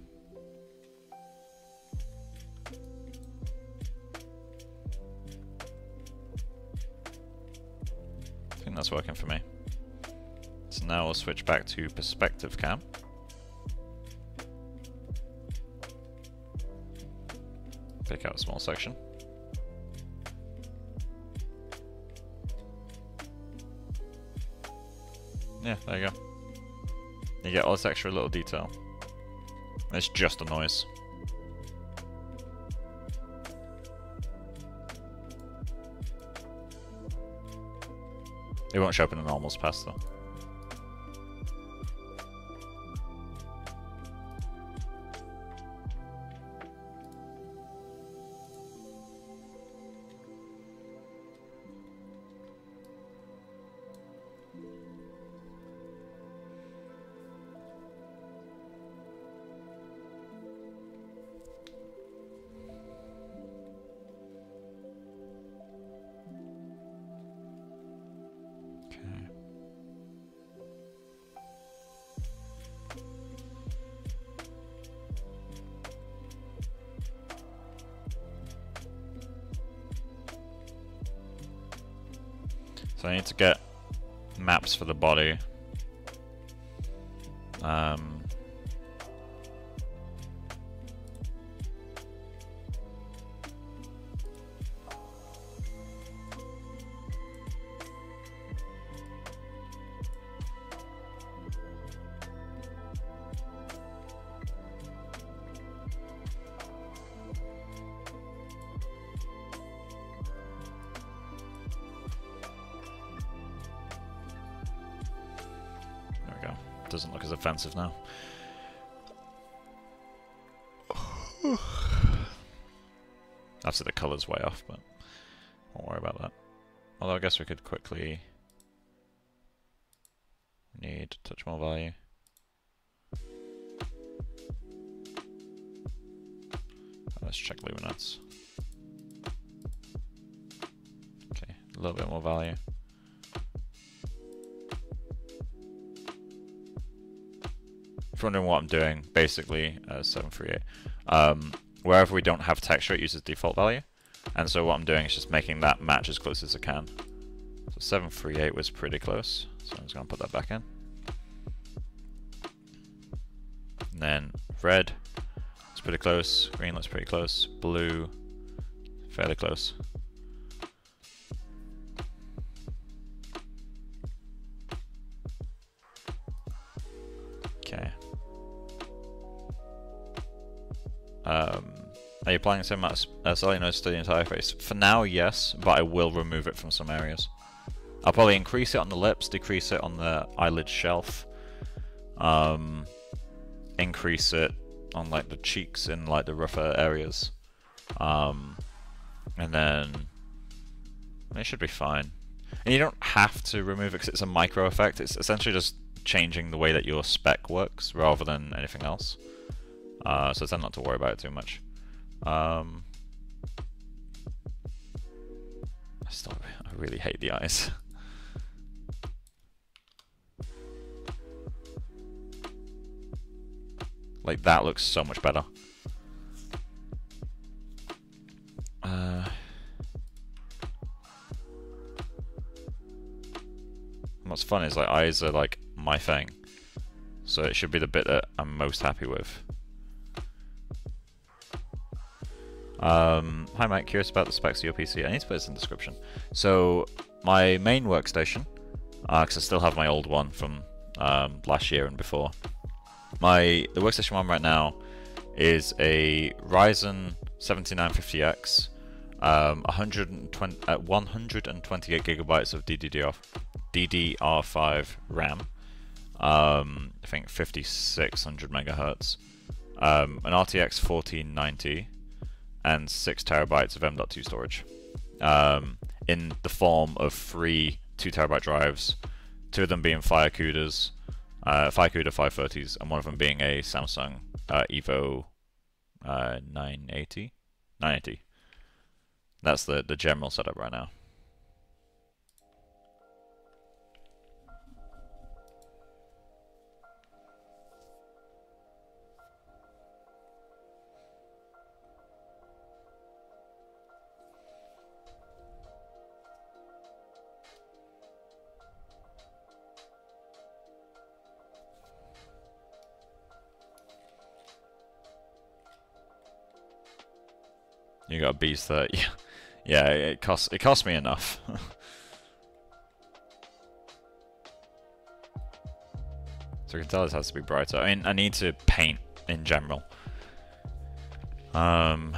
I think that's working for me. So now we'll switch back to perspective cam. Pick out a small section. Yeah, there you go. You get all this extra little detail. It's just a noise. It won't show up in the normals pass though. So I need to get maps for the body. Um, Doesn't look as offensive now. Obviously the colour's way off, but won't worry about that. Although I guess we could quickly need touch more value. Let's check luminance. Okay, a little bit more value. If you're wondering what I'm doing, basically, uh, seven three eight, um, wherever we don't have texture, it uses default value. And so what I'm doing is just making that match as close as I can. So seven three eight was pretty close, so I'm just going to put that back in. And then red, it's pretty close, green looks pretty close, blue, fairly close. Okay. Um, are you applying the same amount of uh, solid noise to the entire face? For now, yes, but I will remove it from some areas. I'll probably increase it on the lips, decrease it on the eyelid shelf, um, increase it on like the cheeks in like the rougher areas, um, and then it should be fine. And you don't have to remove it because it's a micro effect. It's essentially just changing the way that your spec works rather than anything else. Uh, so tend not to worry about it too much. Um, I still, I really hate the eyes. Like that looks so much better. Uh, what's fun is like eyes are like my thing, so it should be the bit that I'm most happy with. Um, hi Mike, curious about the specs of your P C. I need to put this in the description. So my main workstation, because uh, I still have my old one from um, last year and before. My the workstation I'm on right now is a Ryzen seventy-nine fifty X, um, one hundred twenty, uh, one hundred twenty-eight gigabytes of D D R D D R five RAM, um, I think fifty-six hundred megahertz, um, an R T X fourteen ninety, and six terabytes of M dot two storage, um, in the form of three two terabyte drives, two of them being FireCudas, uh, FireCuda five thirties, and one of them being a Samsung uh, Evo uh, nine eighty. nine eighty. That's the, the general setup right now. You got a beast that, yeah, yeah, it costs it cost me enough. So you can tell this has to be brighter. I mean, I need to paint in general. Um.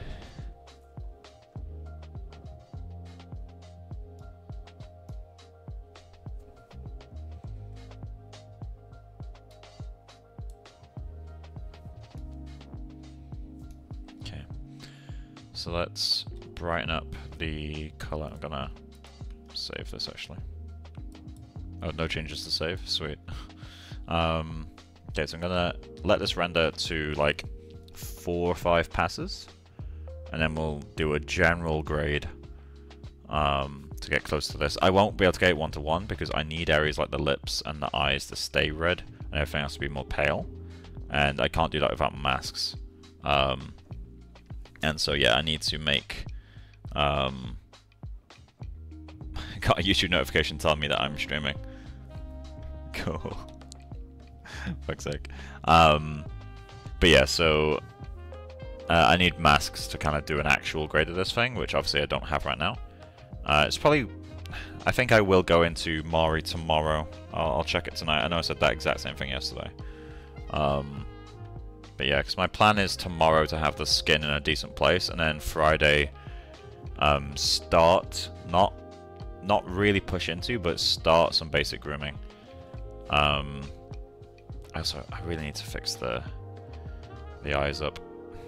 Okay. So let's brighten up the color. I'm gonna save this actually. Oh, no changes to save. Sweet. Um, okay, so I'm gonna let this render to like four or five passes, and then we'll do a general grade um, to get close to this. I won't be able to get it one to one because I need areas like the lips and the eyes to stay red, and everything has to be more pale. And I can't do that without masks. Um, and so yeah, I need to make. Um, got a YouTube notification telling me that I'm streaming. Cool. Fuck's sake. Um, but yeah, so uh, I need masks to kind of do an actual grade of this thing, which obviously I don't have right now. Uh, it's probably, I think I will go into Mari tomorrow. I'll, I'll check it tonight. I know I said that exact same thing yesterday. Um, but yeah, because my plan is tomorrow to have the skin in a decent place, and then Friday um, start, not not really push into, but start some basic grooming. Um, also, I really need to fix the the eyes up.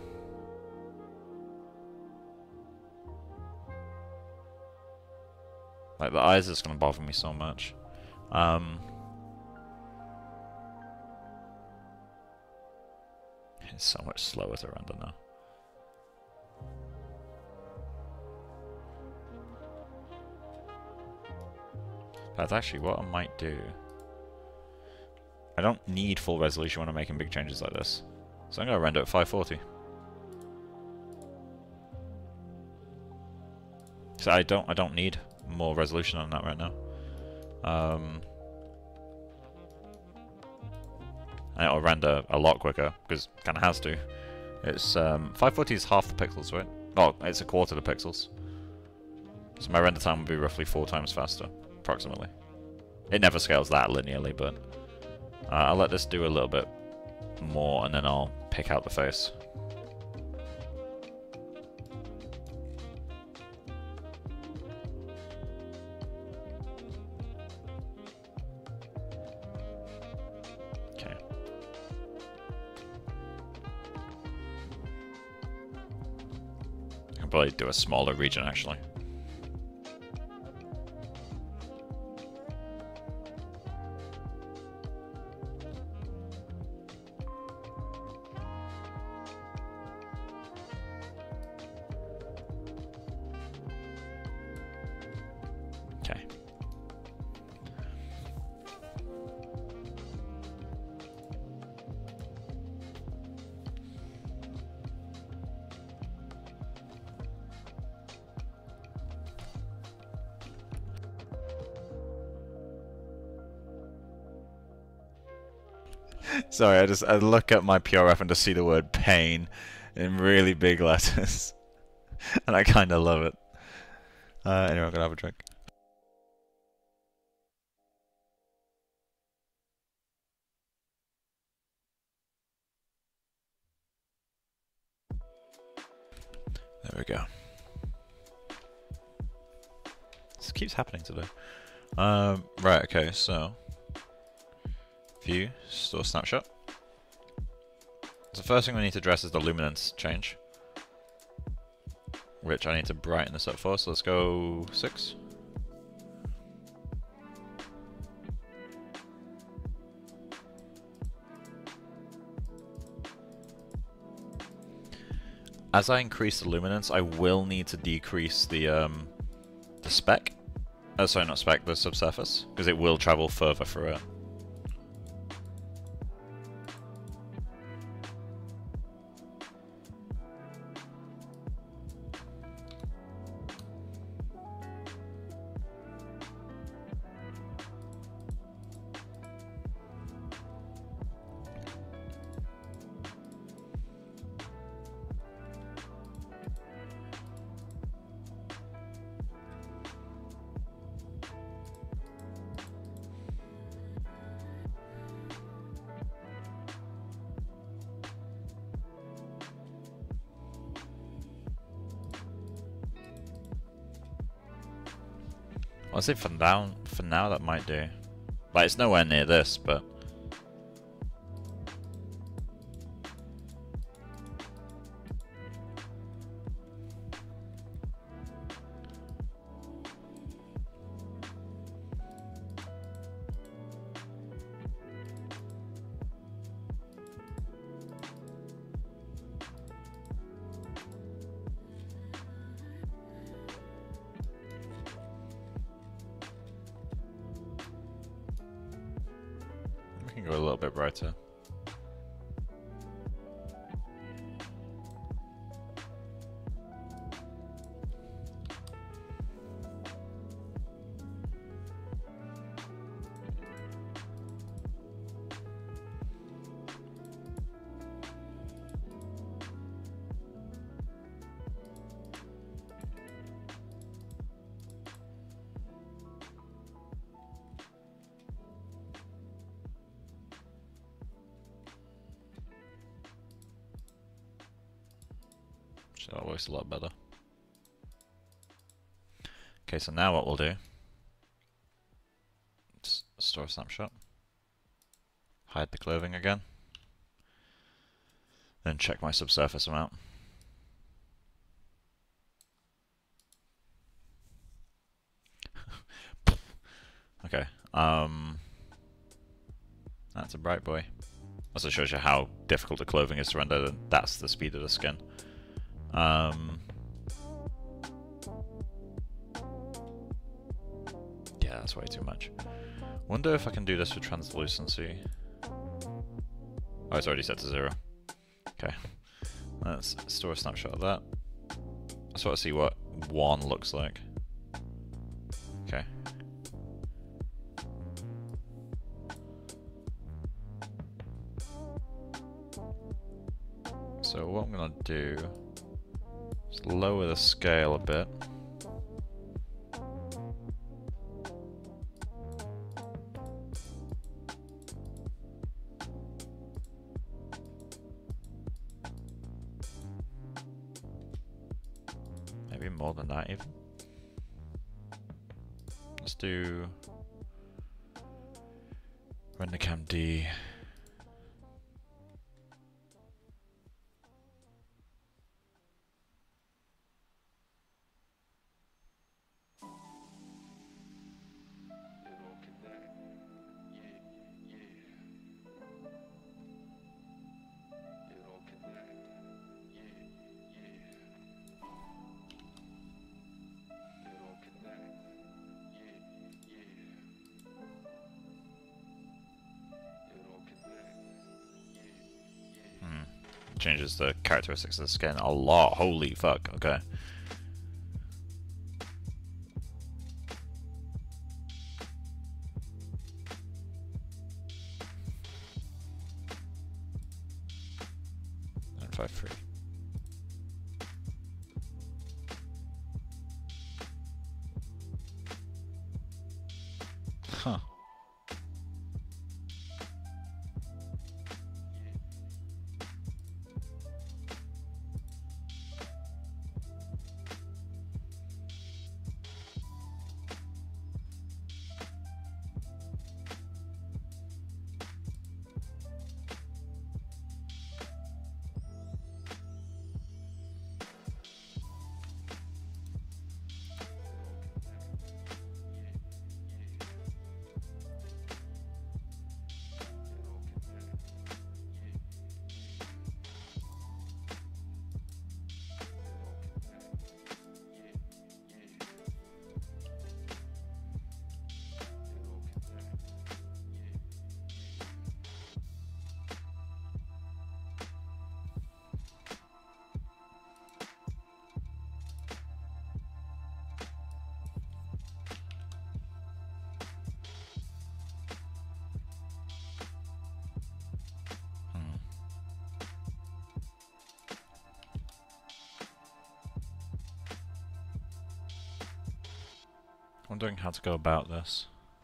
Like, the eyes is going to bother me so much. Um, it's so much slower to render now. That's actually what I might do. I don't need full resolution when I'm making big changes like this, so I'm going to render at five forty. So I don't I don't need more resolution on that right now. Um, and it'll render a lot quicker because it kind of has to. It's um, five forty is half the pixels, right? Oh, it's a quarter of the pixels. So my render time will be roughly four times faster, approximately. It never scales that linearly, but uh, I'll let this do a little bit more, and then I'll pick out the face. Okay. I can probably do a smaller region, actually. Sorry, I just I look at my P R F and just see the word pain in really big letters, and I kind of love it. Uh, anyway, I'm gonna have a drink. There we go. This keeps happening today. Um, right, okay, so view, store snapshot. So the first thing we need to address is the luminance change, which I need to brighten this up for, so let's go six. As I increase the luminance, I will need to decrease the um, the spec. Oh, sorry, not spec, the subsurface, because it will travel further through it. I'll say for now, for now that might do. Like, it's nowhere near this, but... we can go a little bit brighter. So that works a lot better. Okay, so now what we'll do, let's store a snapshot, hide the clothing again, then check my subsurface amount. Okay, um, that's a bright boy. Also shows you how difficult the clothing is to render, and that's the speed of the skin. Um, yeah, that's way too much. Wonder if I can do this with translucency. Oh, it's already set to zero. Okay, let's store a snapshot of that. I sort of see what one looks like. Okay. So what I'm gonna do is lower the scale a bit. Maybe more than that even. Let's do render cam D. Changes the characteristics of the skin a lot. Holy fuck. Okay. nine five three. Huh. wondering how to go about this.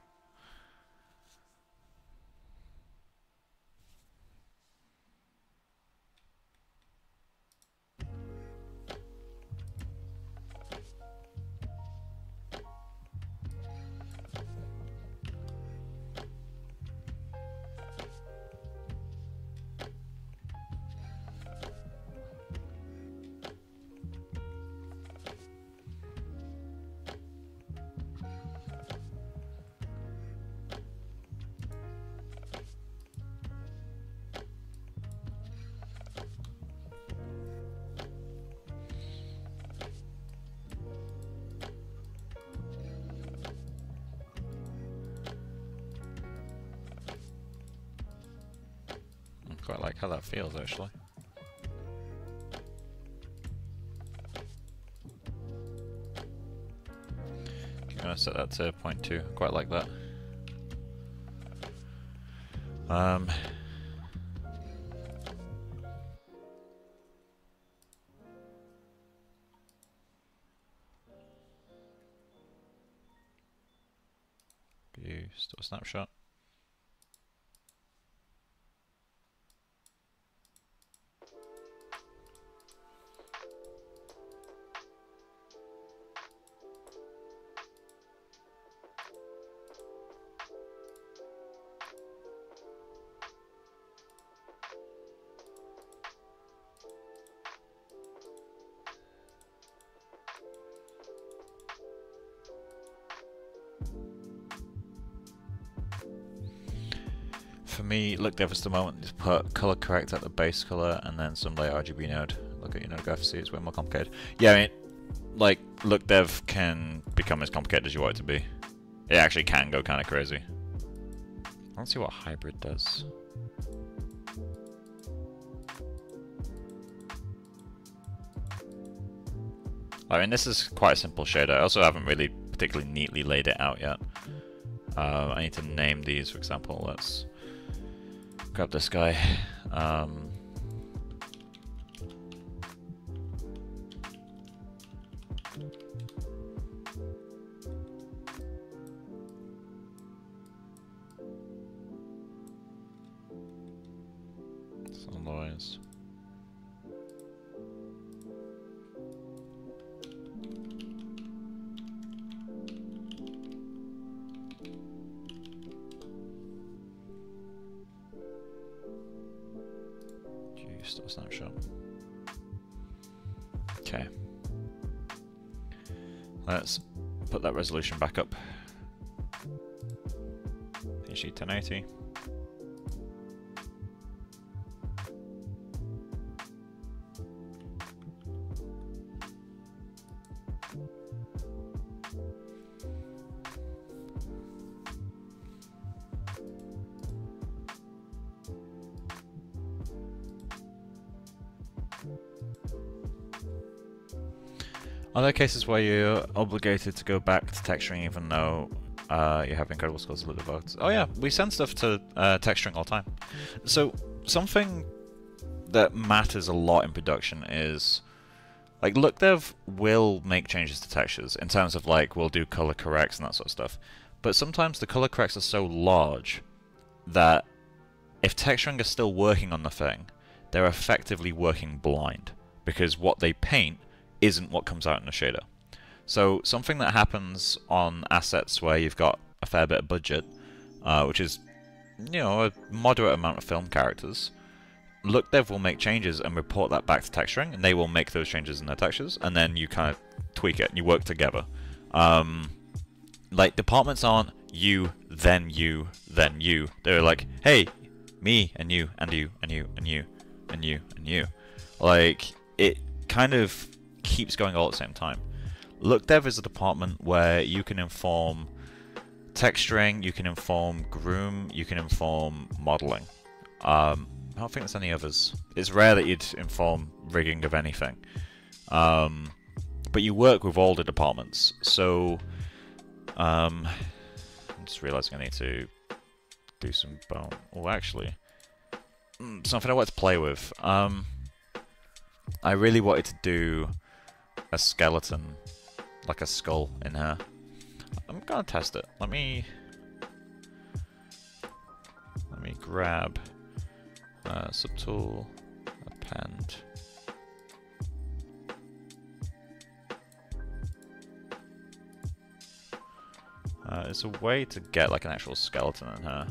Quite like how that feels, actually. I'm gonna set that to zero point two. Quite like that. Um. View, still snapshot. For me, look there for just a moment, just put color correct at the base color and then some layer R G B node. Look at your node graph, see it's way more complicated. Yeah, I mean, like, look dev can become as complicated as you want it to be. It actually can go kind of crazy. Let's see what hybrid does. I mean, this is quite a simple shader. I also haven't really particularly neatly laid it out yet. Uh, I need to name these, for example. Let's grab this guy. Um, some noise. Still snapshot. Okay. Let's put that resolution back up. H D ten eighty. Are there cases where you're obligated to go back to texturing even though uh, you have incredible skills with the bugs? Oh yeah, we send stuff to uh, texturing all the time. So something that matters a lot in production is, like, look dev will make changes to textures in terms of, like, we'll do color corrects and that sort of stuff. But sometimes the color corrects are so large that if texturing is still working on the thing, they're effectively working blind, because what they paint isn't what comes out in the shader. So something that happens on assets where you've got a fair bit of budget, uh, which is, you know, a moderate amount of film characters, look dev will make changes and report that back to texturing, and they will make those changes in their textures, and then you kind of tweak it and you work together. Um, like, departments aren't you, then you, then you. They're like, hey, me and you and you and you and you and you and you. Like, it kind of keeps going all at the same time. Look dev is a department where you can inform texturing, you can inform groom, you can inform modeling. Um, I don't think there's any others. It's rare that you'd inform rigging of anything. Um, but you work with all the departments. So, um, I'm just realizing I need to do some bone. Oh, actually, something I want to play with. Um, I really wanted to do a skeleton, like a skull in her. I'm gonna test it. Let me let me grab uh, subtool, append. Uh, there's a way to get like an actual skeleton in her.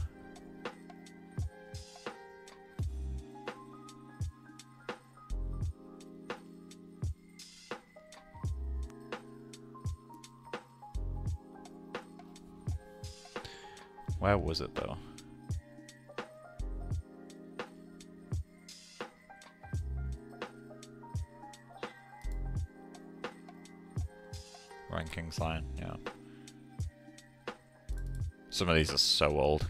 Where was it though? Rankings line, yeah. Some of these are so old.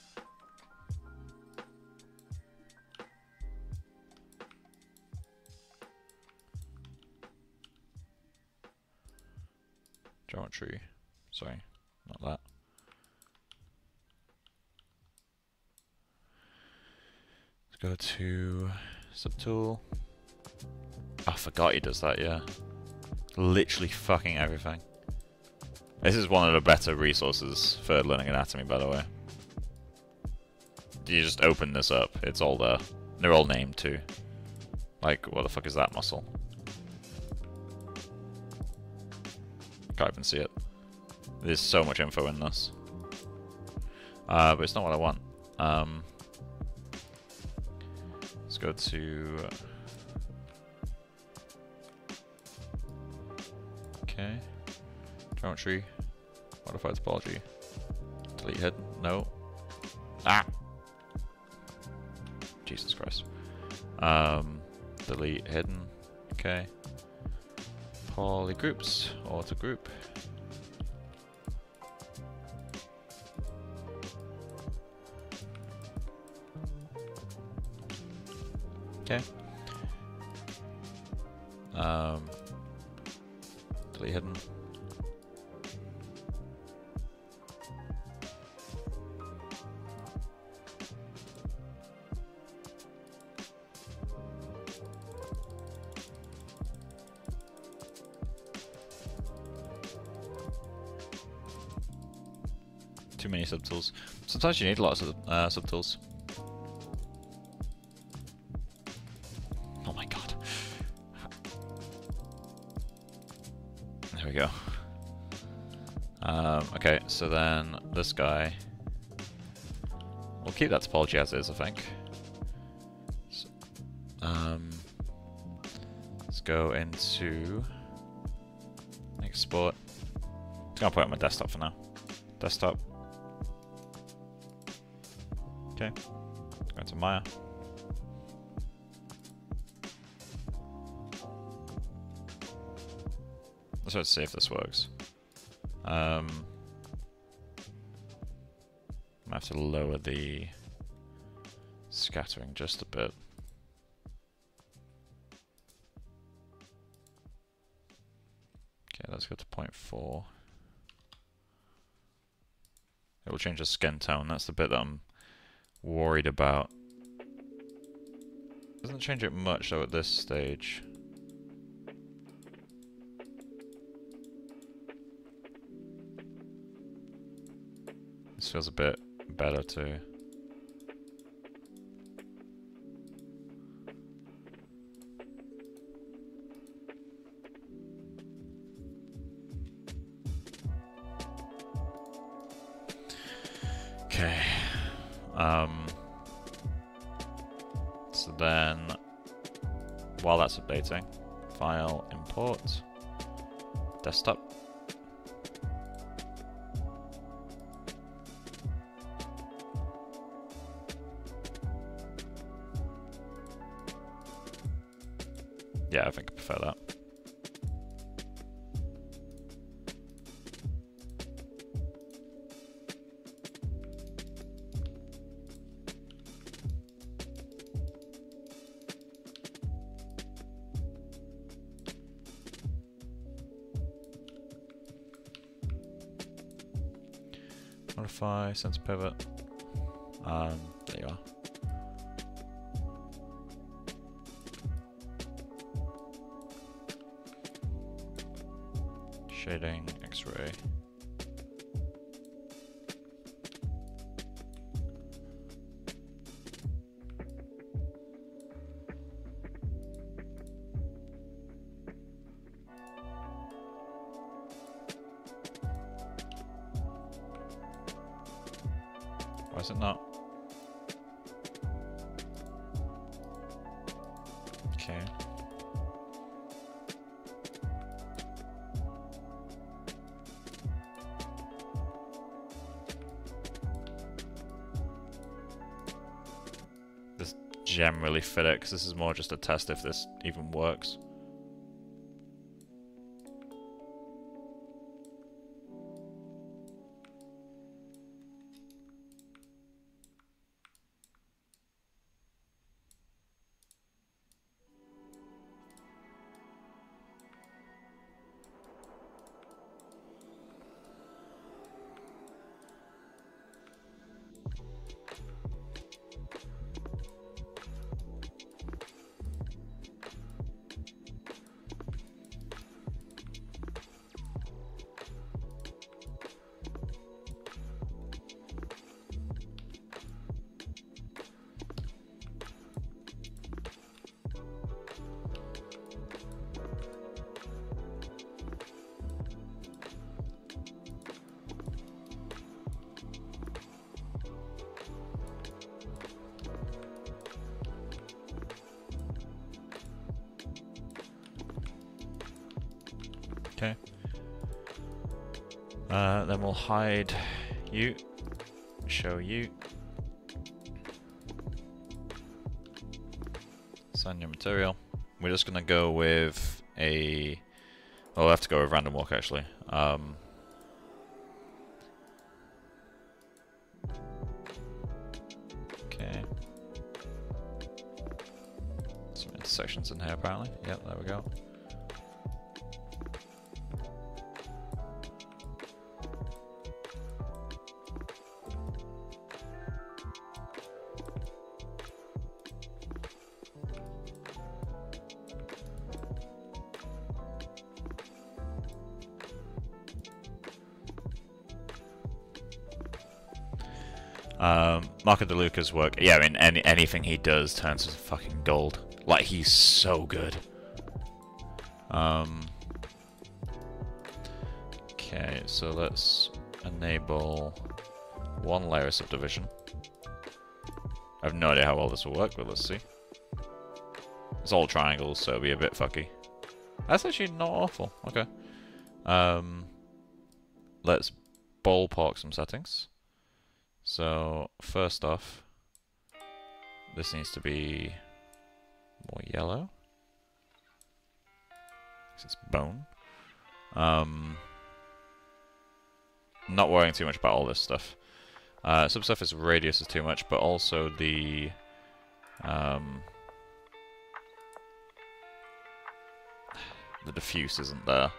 Geometry. Sorry, not that. Let's go to subtool. I forgot he does that, yeah. Literally fucking everything. This is one of the better resources for learning anatomy, by the way. You just open this up, it's all there. They're all named too. Like, what the fuck is that muscle? Can't even see it. There's so much info in this. Uh, but it's not what I want. Um, let's go to... Okay. Geometry. Modified topology. Delete hidden. No. Ah! Jesus Christ. Um, delete hidden. Okay. Polygroups. Auto group. Okay. Um, delete hidden. Too many subtools. Sometimes you need lots of uh, subtools. Oh my god. There we go. Um, okay, so then this guy. We'll keep that topology as is, I think. So, um, let's go into export. I'm gonna put it on my desktop for now. Desktop. Okay, go to Maya. Let's try to see if this works. Um, I have to lower the scattering just a bit. Okay, let's go to zero point four. It will change the skin tone. That's the bit that I'm worried about. Doesn't change it much though at this stage. This feels a bit better too. Okay. Um, so then, while that's updating, file, import, desktop. Yeah, I think I prefer that. Modify, center pivot. Um, there you are. Shading, X-ray. Why is it not? Okay. This generally fit it, because this is more just a test if this even works. Okay. Uh, then we'll hide you, show you, assign your material. We're just gonna go with a. Oh, we'll have to go with random walk actually. Um, okay. Some intersections in here apparently. Yep, there we go. Um, Marco De Luca's work, yeah, I mean, any, anything he does turns to fucking gold. Like, he's so good. Um, okay, so let's enable one layer of subdivision. I have no idea how well this will work, but let's see. It's all triangles, so it'll be a bit fucky. That's actually not awful. Okay. Um, let's ballpark some settings. So, first off, this needs to be more yellow. It's bone. Um, not worrying too much about all this stuff. Uh, subsurface radius is too much, but also the um, the diffuse isn't there.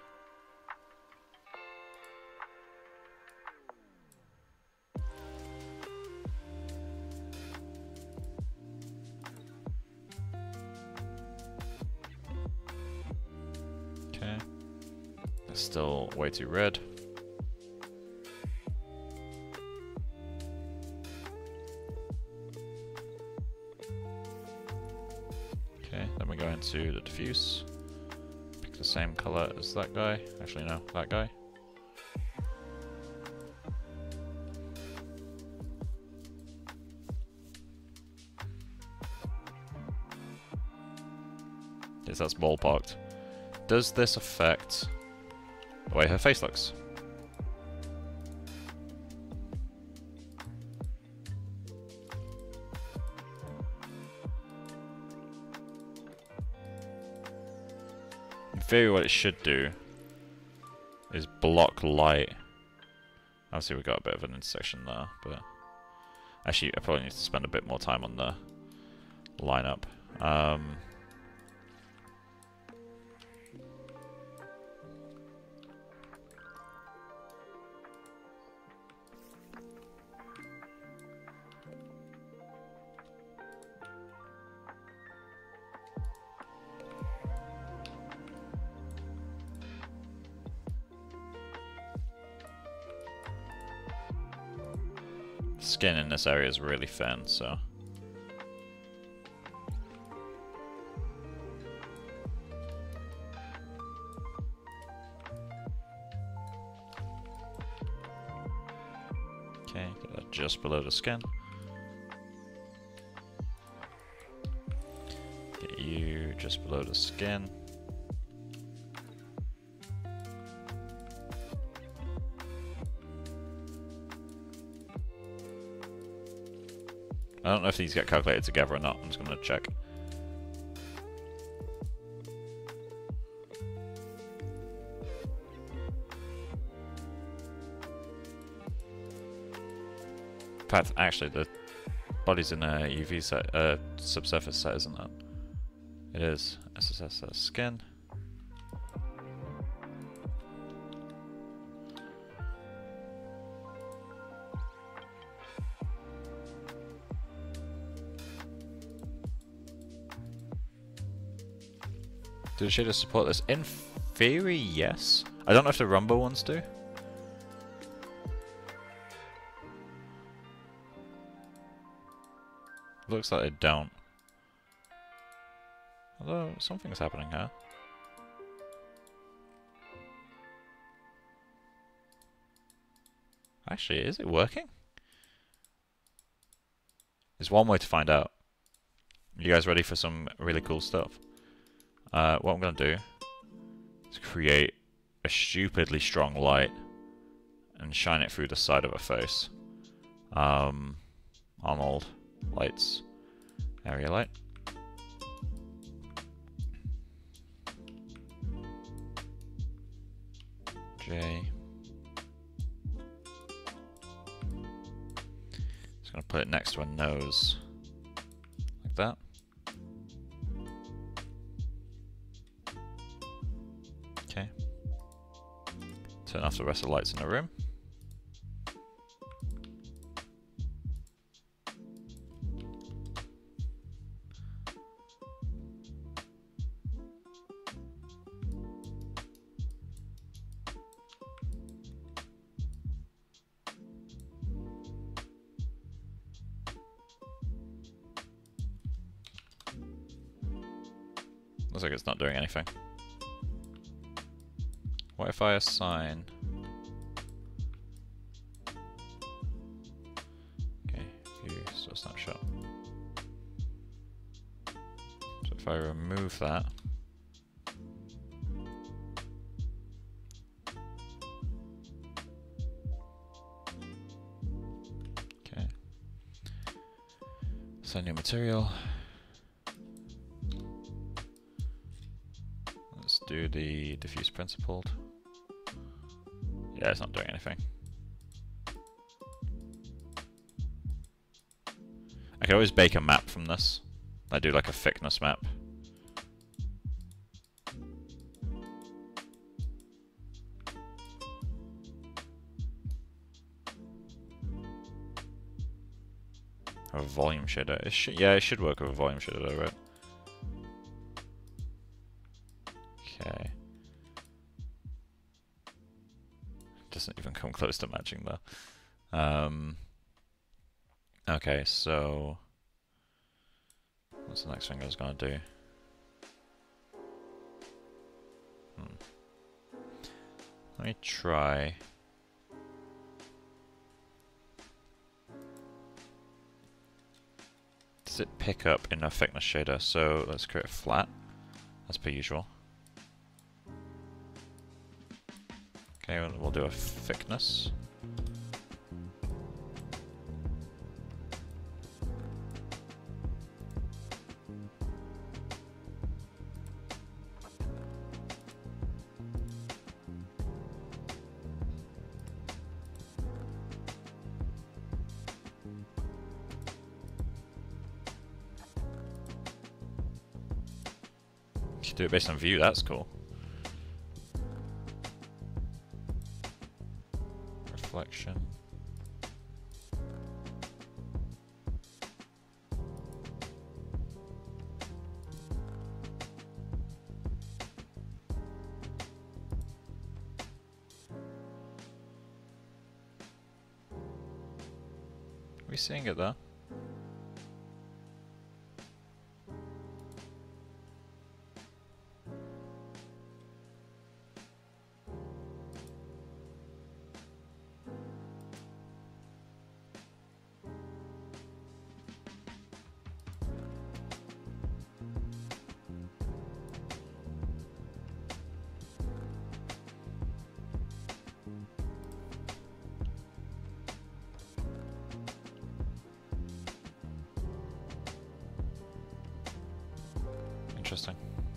Okay, it's still way too red. Okay, then we go into the diffuse. Pick the same color as that guy. Actually, no, that guy. Yes, that's ballparked. Does this affect the way her face looks? In theory, what it should do is block light. Obviously, we got a bit of an intersection there, but actually, I probably need to spend a bit more time on the lineup. Um, Skin in this area is really thin, so okay. get that just below the skin. Get you just below the skin. I don't know if these get calculated together or not. I'm just going to check. In fact, actually, the body's in a U V set, uh, subsurface set, isn't it? It is. S S S skin. Do the shaders support this? In theory, yes. I don't know if the Rumble ones do. Looks like they don't. Although, something's happening here. Actually, is it working? There's one way to find out. You guys ready for some really cool stuff? Uh, what I'm going to do is create a stupidly strong light and shine it through the side of her face. Um, Arnold lights, area light. J. Just going to put it next to her nose, like that. Okay. Turn off the rest of the lights in the room. Looks like it's not doing anything. What if I assign... Okay, view, still snapshot. So if I remove that... Okay. Assign new material. Let's do the diffuse principled. Yeah, it's not doing anything. I can always bake a map from this. I do like a thickness map. A volume shader. It sh yeah, it should work with a volume shader though, right? Okay. Doesn't even come close to matching though. Um, okay, so what's the next thing I was gonna do? Hmm. Let me try. Does it pick up in a thickness shader? So let's create a flat, as per usual. Okay, we'll, we'll do a thickness. You can do it based on view, that's cool. Reflection. Are we seeing it there? interesting.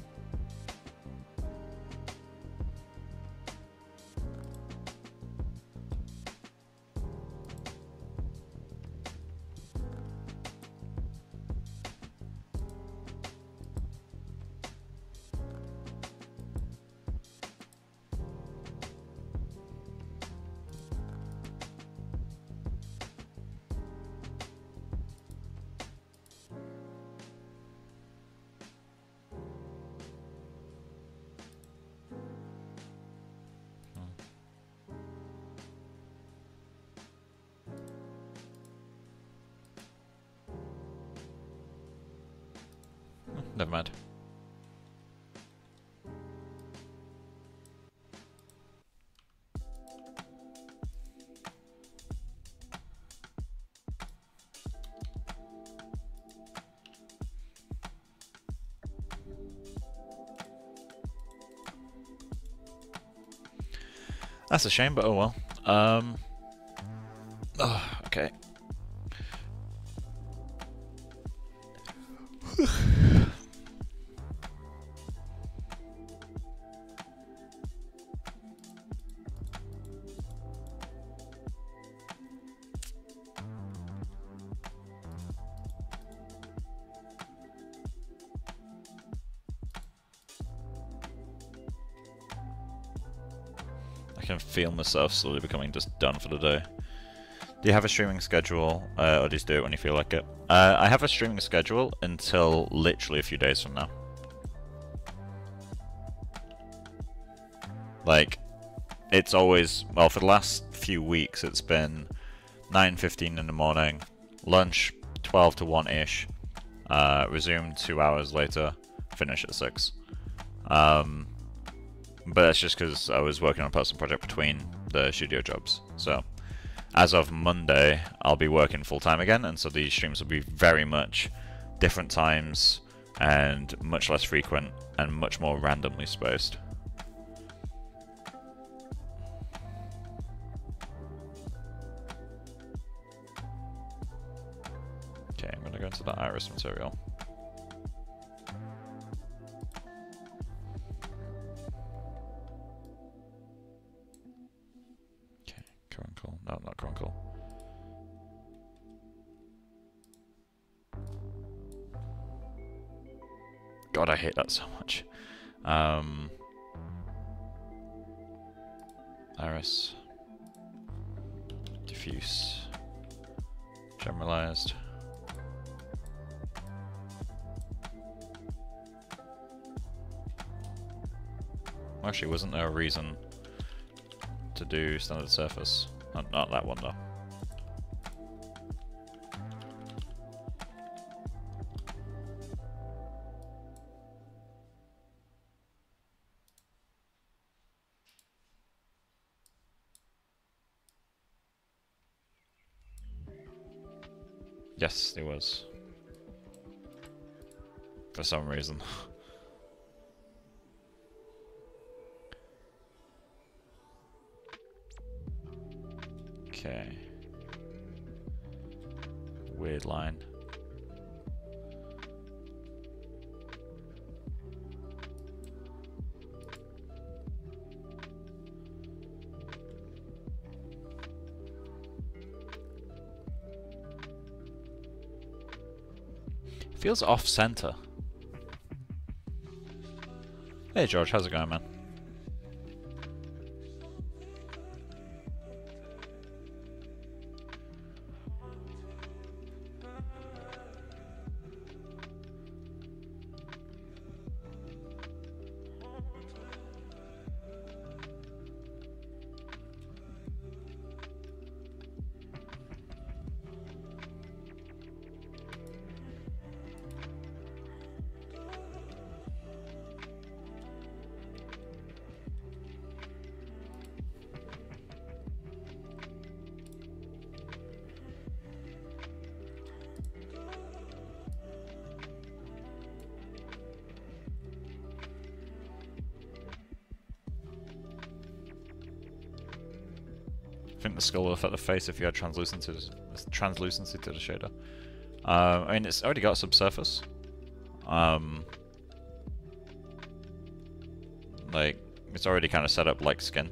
Never mind. That's a shame, but oh well. Um. Oh, okay. I can feel myself slowly becoming just done for the day. Do you have a streaming schedule, uh, or just do it when you feel like it? Uh, I have a streaming schedule until literally a few days from now. Like, it's always, well, for the last few weeks, it's been nine fifteen in the morning, lunch twelve to one-ish, uh, resume two hours later, finish at six. Um, but that's just because I was working on a personal project between the studio jobs. So, as of Monday, I'll be working full-time again, and so these streams will be very much different times, and much less frequent, and much more randomly spaced. Okay, I'm gonna go into that iris material. Okay, crunkle. No, not crunkle. God, I hate that so much. Um, iris. Diffuse. Generalized. Actually, wasn't there a reason to do standard surface? Not, not that one, though. Yes, there was. For some reason. Okay. Weird line. Feels off center. Hey George, how's it going, man? I think the skull will affect the face if you add translucency to, translucency to the shader. Uh, I mean, it's already got subsurface. Um, Like, it's already kind of set up like skin.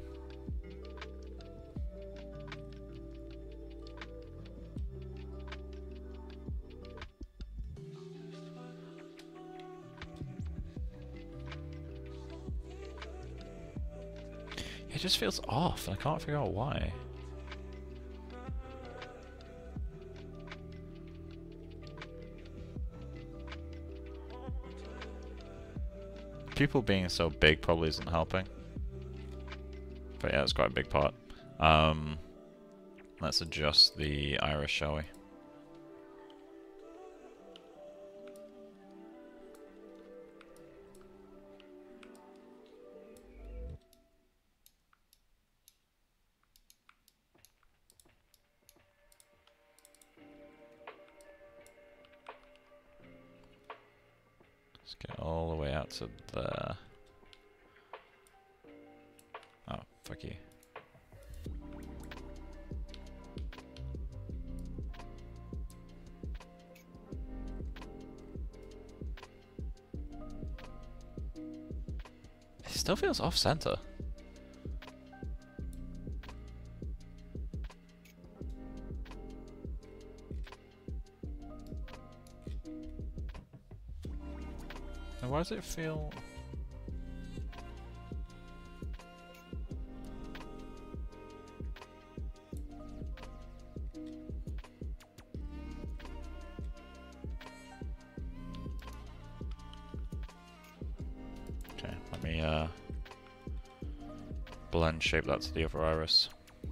It just feels off. I can't figure out why. People being so big probably isn't helping. But yeah, it's quite a big part. Um, let's adjust the iris, shall we? Let's get all the way out to there. Oh, fuck you. It still feels off-center. And why does it feel... Okay, let me uh, blend shape that to the other iris.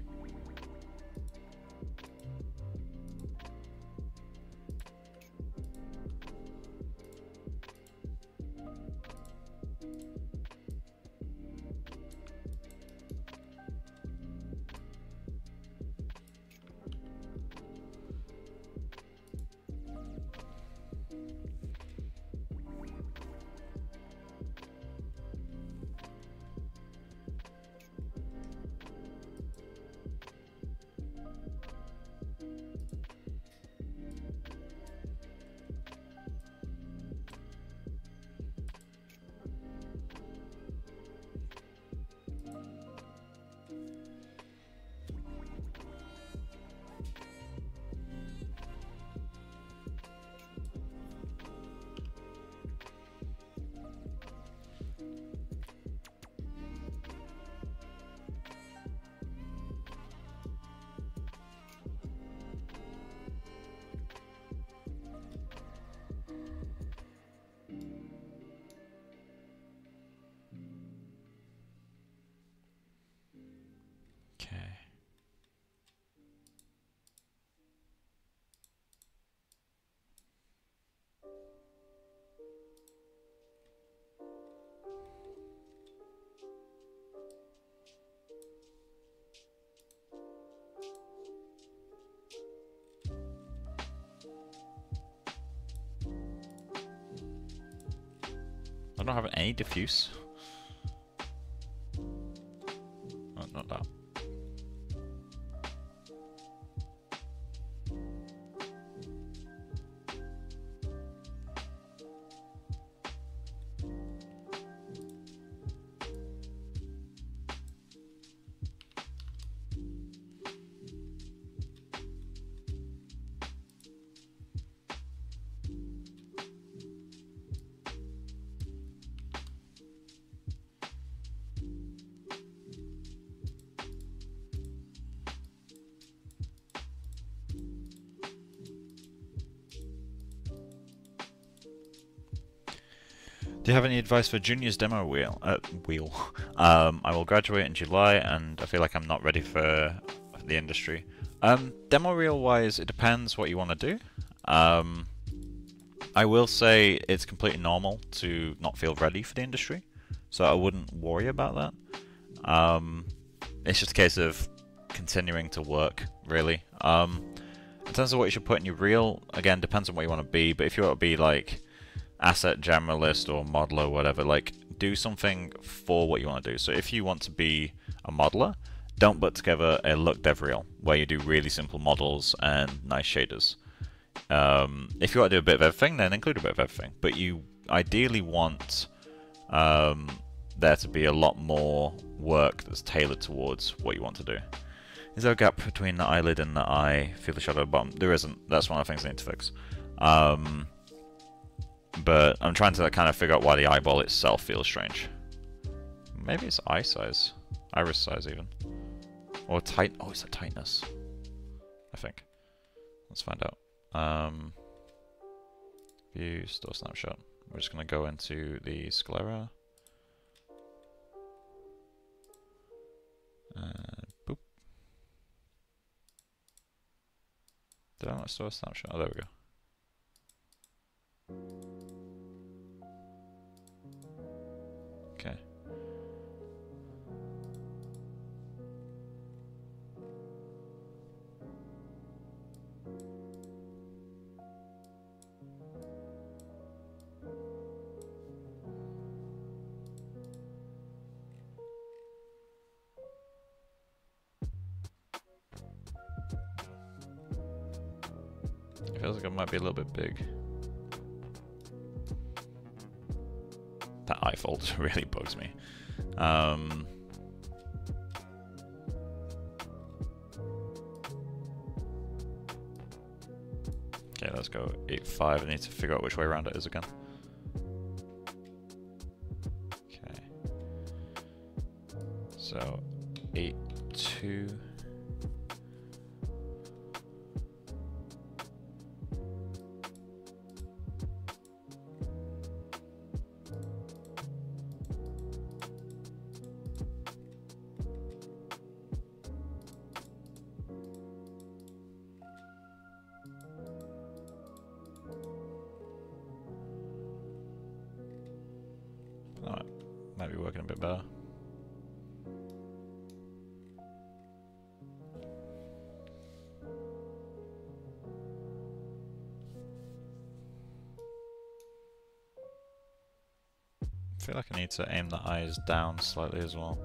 I don't have any diffuse. Oh, not that. Do you have any advice for Junior's demo wheel? Uh, wheel. um, I will graduate in July, and I feel like I'm not ready for the industry. Um, demo reel wise, it depends what you want to do. Um, I will say it's completely normal to not feel ready for the industry, so I wouldn't worry about that. Um, it's just a case of continuing to work, really. Um, in terms of what you should put in your reel, again, depends on what you want to be, but if you want to be like asset generalist or modeler, whatever, like do something for what you want to do. So if you want to be a modeler, don't put together a look dev reel where you do really simple models and nice shaders. Um, if you want to do a bit of everything, then include a bit of everything. But you ideally want um, there to be a lot more work that's tailored towards what you want to do. Is there a gap between the eyelid and the eye? Feel the shadow at the bottom? There isn't. That's one of the things I need to fix. Um, but I'm trying to kind of figure out why the eyeball itself feels strange. Maybe it's eye size. Iris size even. Or tight. Oh, it's a tightness. I think. Let's find out. Um, view, store snapshot. We're just going to go into the sclera. Uh, boop. Did I not store a snapshot? Oh, there we go. Okay. It feels like it might be a little bit big. That eye fold really bugs me. Um, okay, let's go eight five. I need to figure out which way around it is again. Okay. So eight two. Alright, might be working a bit better. I feel like I need to aim the eyes down slightly as well.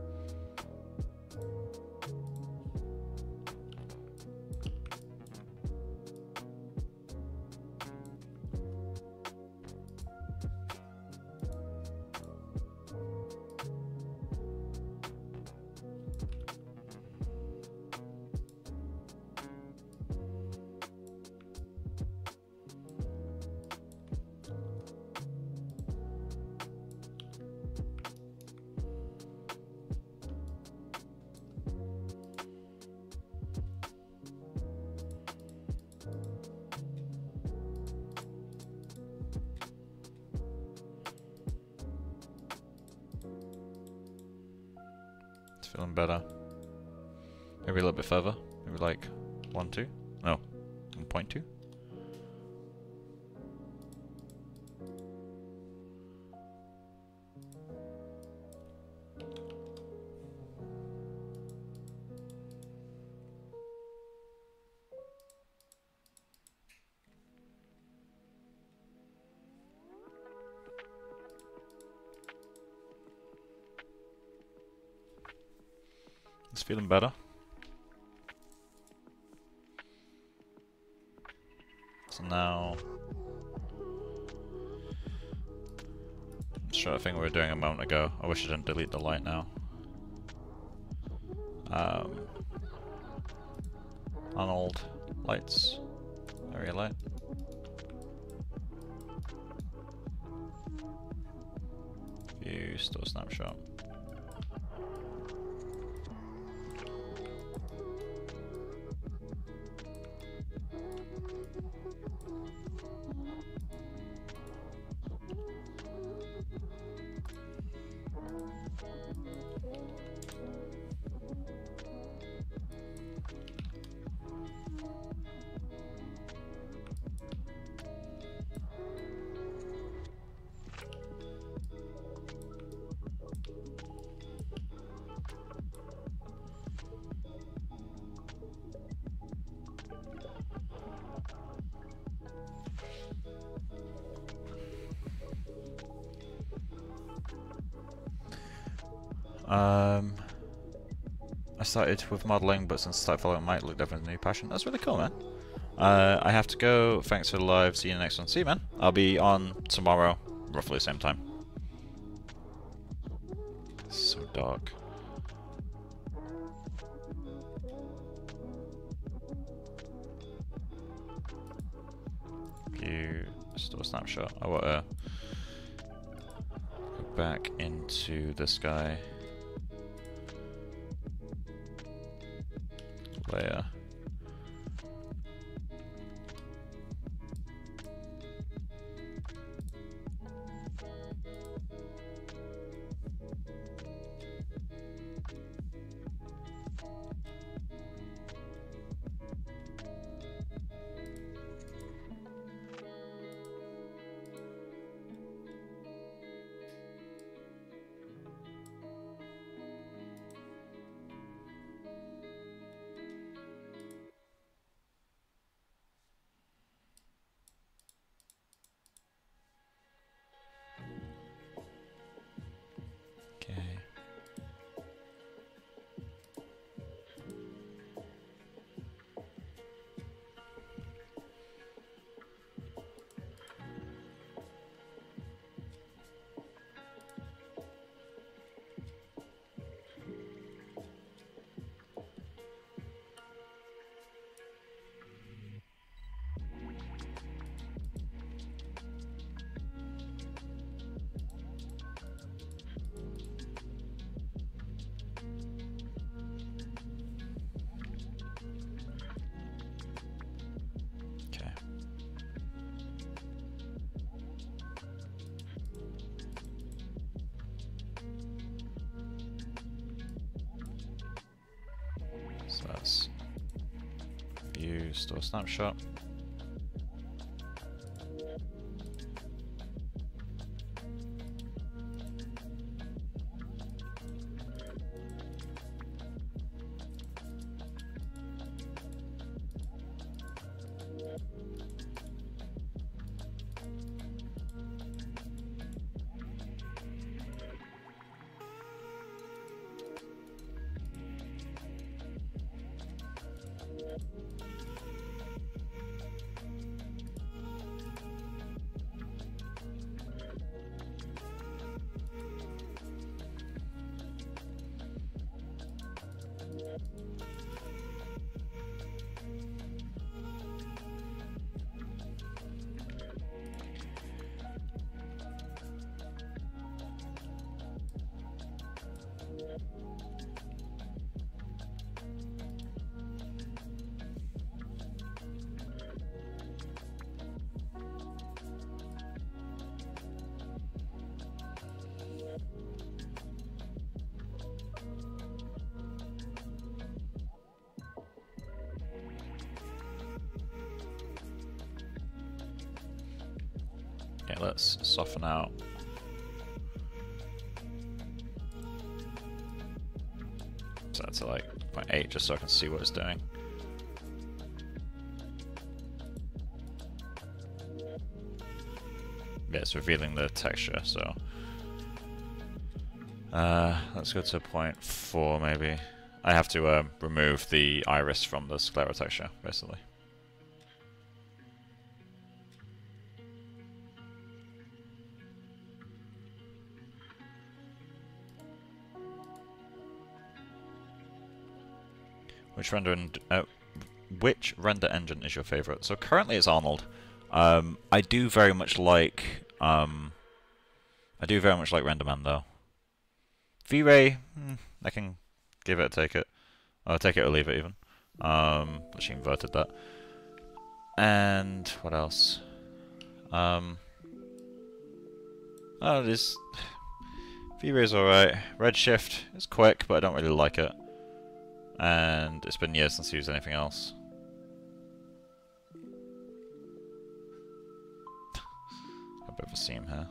Feeling better. Maybe a little bit further. Maybe like one, two. No, one point two. It's feeling better. So now, let's try the thing we were doing a moment ago. I wish I didn't delete the light now. Um, Arnold lights, area light. View, store snapshot. Um, I started with modelling, but since I started following Mike, looked up as a new passion. That's really cool, man. Uh, I have to go. Thanks for the live. See you in the next one. See you, man. I'll be on tomorrow, roughly the same time. dark. View, store snapshot. I want to go back into this guy. Layer. So that's view, store snapshot. Okay, let's soften out. So that's like zero point eight just so I can see what it's doing. Yeah, it's revealing the texture, so uh, let's go to zero point four maybe. I have to uh, remove the iris from the sclera texture, basically. Which render uh, which render engine is your favorite? So currently it's Arnold. Um, I do very much like um, I do very much like RenderMan though. V-Ray, hmm, I can give it or take it. I'll take it or leave it even. Um, actually inverted that. And what else? Um, oh, this V-Ray's alright. Redshift is quick, but I don't really like it. And it's been years since I used anything else. A bit of a seam here.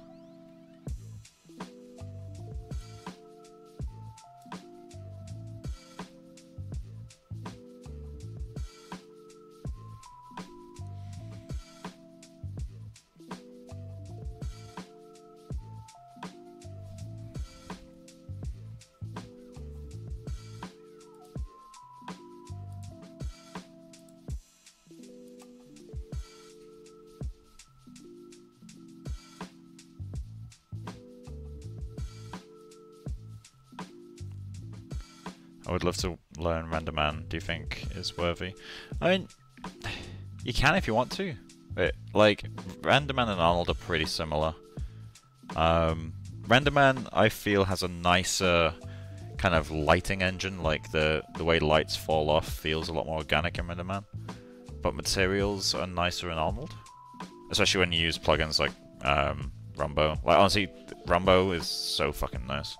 I would love to learn RenderMan. Do you think is worthy? I mean, you can if you want to. It, like, RenderMan and Arnold are pretty similar. Um, RenderMan, I feel, has a nicer kind of lighting engine. Like, the, the way lights fall off feels a lot more organic in RenderMan. But materials are nicer in Arnold. Especially when you use plugins like um, Rumbo. Like, honestly, Rumbo is so fucking nice.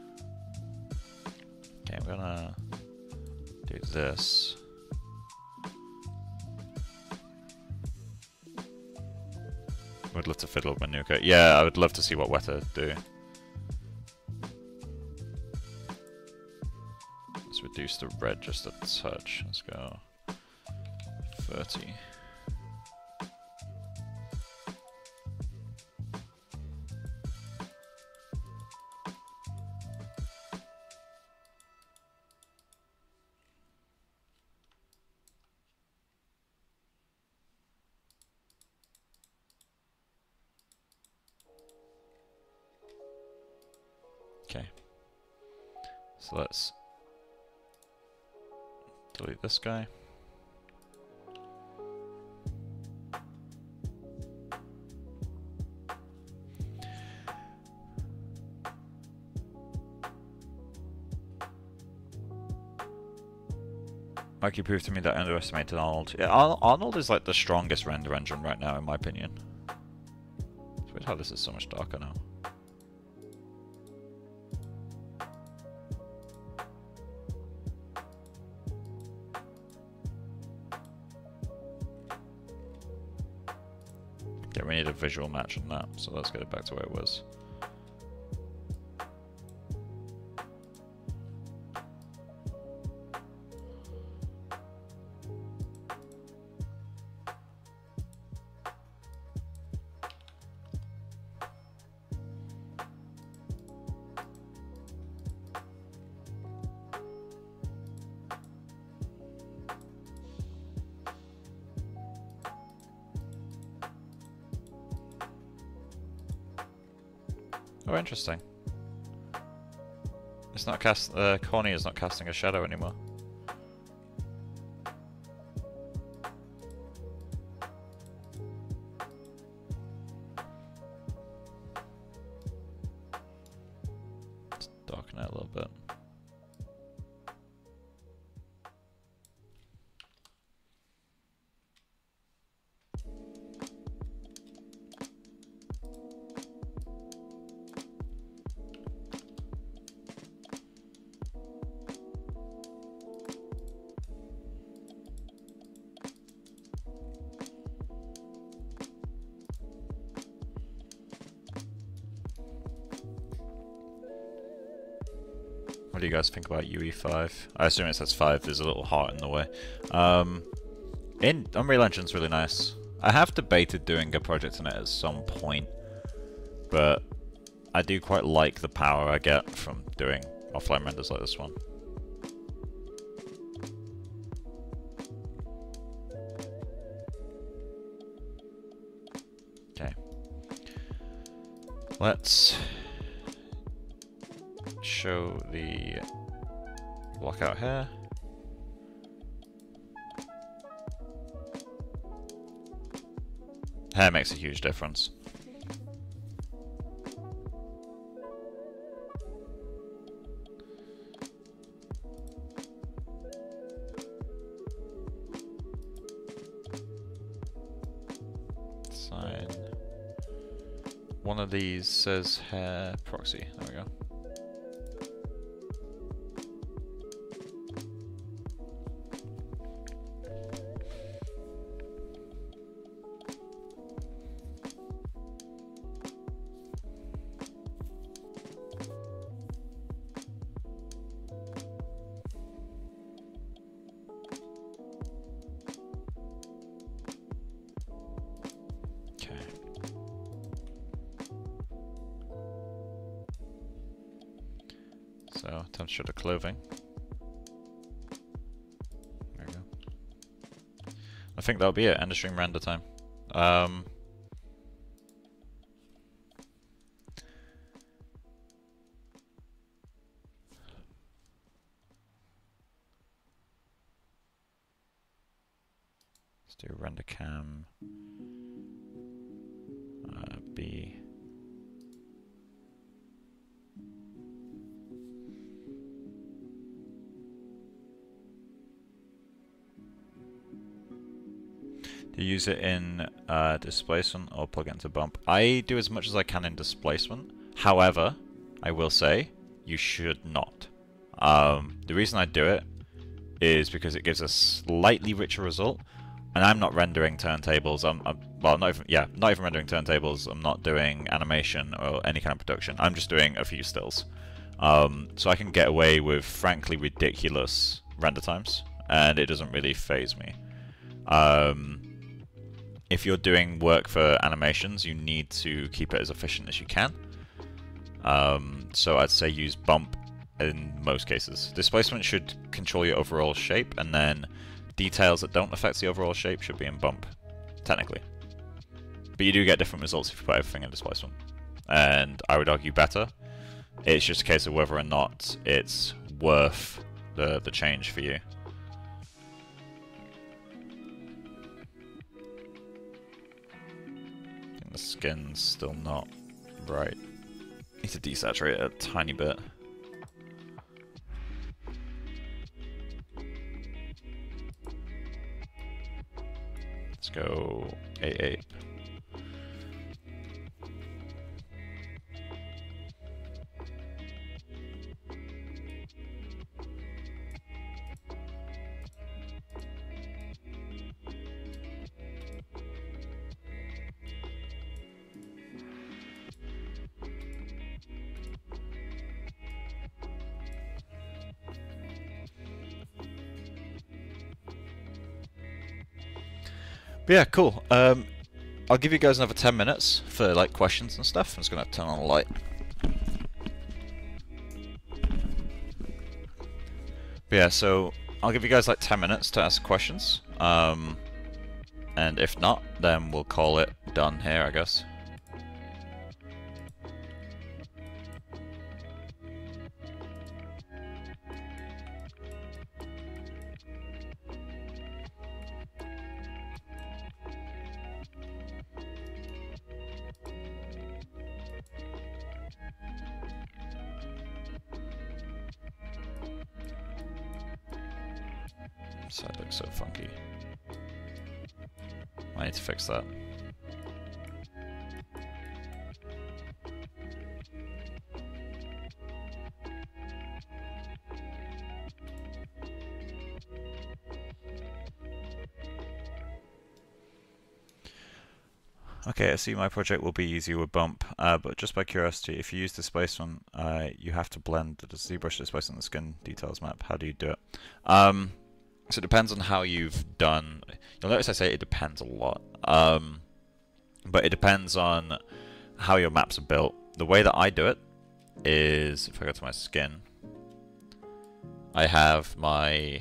Okay, I'm gonna do this. Would love to fiddle with Manuka. Yeah, I would love to see what Weta do. Let's reduce the red just a touch. Let's go thirty. Okay, so let's delete this guy. Mikey proved to me that I underestimated Arnold. Yeah, Ar Arnold is like the strongest render engine right now, in my opinion. It's weird how this is so much darker now. Yeah, we need a visual match on that, so let's get it back to where it was. Oh, interesting. It's not cast. Uh, Corny is not casting a shadow anymore. Let's darken it a little bit. What do you guys think about U E five? I assume it says five, there's a little heart in the way. Um, in Unreal Engine's really nice. I have debated doing a project in it at some point, but I do quite like the power I get from doing offline renders like this one. Okay. Let's show the block out here. Hair makes a huge difference. Sign. One of these says hair proxy. There we go. So, time to show the clothing. There we go. I think that'll be it. End of stream render time. Um, do render cam uh, B. Do you use it in uh, displacement or plug it into bump? I do as much as I can in displacement. However, I will say you should not. Um, the reason I do it is because it gives a slightly richer result, and I'm not rendering turntables. I'm, I'm well, not even yeah, not even rendering turntables. I'm not doing animation or any kind of production. I'm just doing a few stills, um, so I can get away with frankly ridiculous render times, and it doesn't really faze me. Um, if you're doing work for animations, you need to keep it as efficient as you can. Um, so I'd say use bump in most cases. Displacement should control your overall shape, and then details that don't affect the overall shape should be in bump, technically. But you do get different results if you put everything in displacement. And I would argue better. It's just a case of whether or not it's worth the, the change for you. I think the skin's still not right. Need to desaturate it a tiny bit. Let's go eight eight. But yeah, cool. Um, I'll give you guys another ten minutes for like questions and stuff. I'm just gonna turn on the light. But yeah, so I'll give you guys like ten minutes to ask questions. Um, and if not, then we'll call it done here, I guess. Side looks so funky. I need to fix that. Okay, I see my project will be easier with bump, uh, but just by curiosity, if you use displacement, uh, you have to blend the ZBrush displacement and the skin details map. How do you do it? Um, So it depends on how you've done. You'll notice I say it depends a lot. Um, but it depends on how your maps are built. The way that I do it is, if I go to my skin, I have my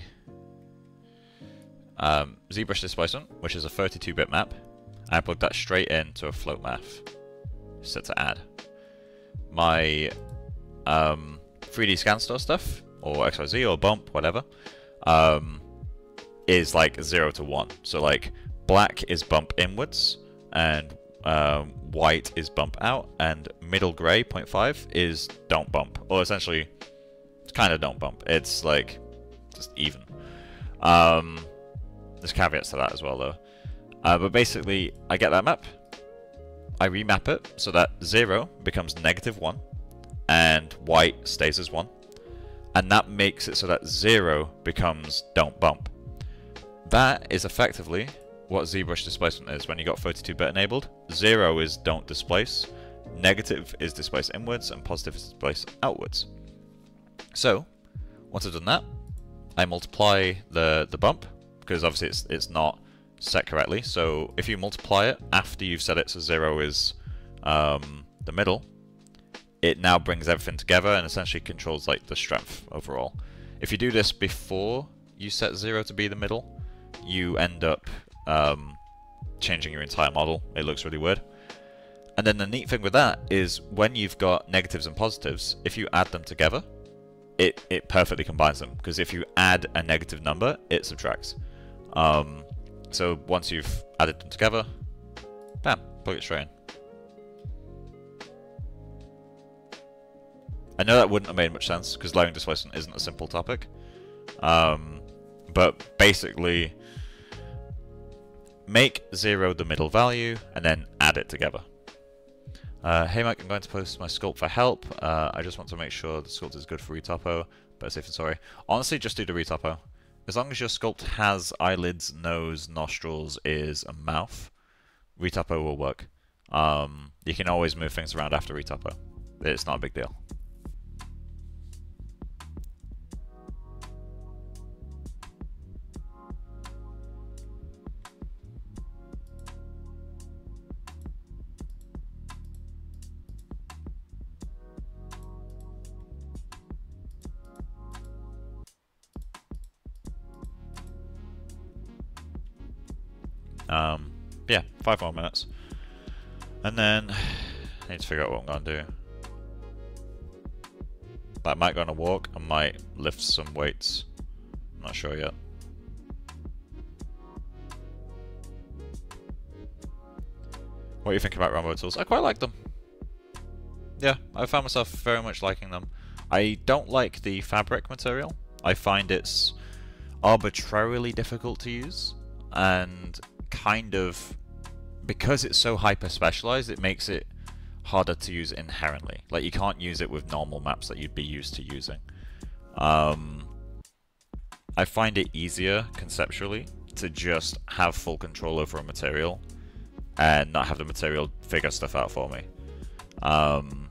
um, ZBrush displacement, which is a thirty-two bit map. I plug that straight into a float math set to add. My um, three D scan store stuff, or X Y Z, or bump, whatever. Um, is like zero to one. So like black is bump inwards, and um, white is bump out, and middle gray zero point five is don't bump. Or essentially, it's kind of don't bump. It's like just even. Um, there's caveats to that as well though. Uh, but basically, I get that map, I remap it so that zero becomes negative one, and white stays as one. And that makes it so that zero becomes don't bump. That is effectively what ZBrush displacement is when you got thirty-two bit enabled. Zero is don't displace, negative is displace inwards, and positive is displace outwards. So, once I've done that, I multiply the, the bump, because obviously it's, it's not set correctly. So if you multiply it after you've set it so zero is um, the middle, it now brings everything together and essentially controls like the strength overall. If you do this before you set zero to be the middle, you end up um, changing your entire model. It looks really weird. And then the neat thing with that is when you've got negatives and positives, if you add them together, it, it perfectly combines them. Because if you add a negative number, it subtracts. Um, So once you've added them together, bam, plug it straight in. I know that wouldn't have made much sense because layering displacement isn't a simple topic, um, but basically make zero the middle value and then add it together. Uh, hey Mike, I'm going to post my sculpt for help. Uh, I just want to make sure the sculpt is good for retopo, but safe than sorry. Honestly, just do the retopo. As long as your sculpt has eyelids, nose, nostrils, ears, and mouth, retopo will work. Um, you can always move things around after retopo. It's not a big deal. Um, yeah, five more minutes. And then I need to figure out what I'm going to do. I might go on a walk, I might lift some weights. I'm not sure yet. What do you think about Rombotools? I quite like them. Yeah, I found myself very much liking them. I don't like the fabric material. I find it's arbitrarily difficult to use, and kind of, because it's so hyper specialized, it makes it harder to use inherently. Like, you can't use it with normal maps that you'd be used to using. Um, I find it easier conceptually to just have full control over a material and not have the material figure stuff out for me. Um,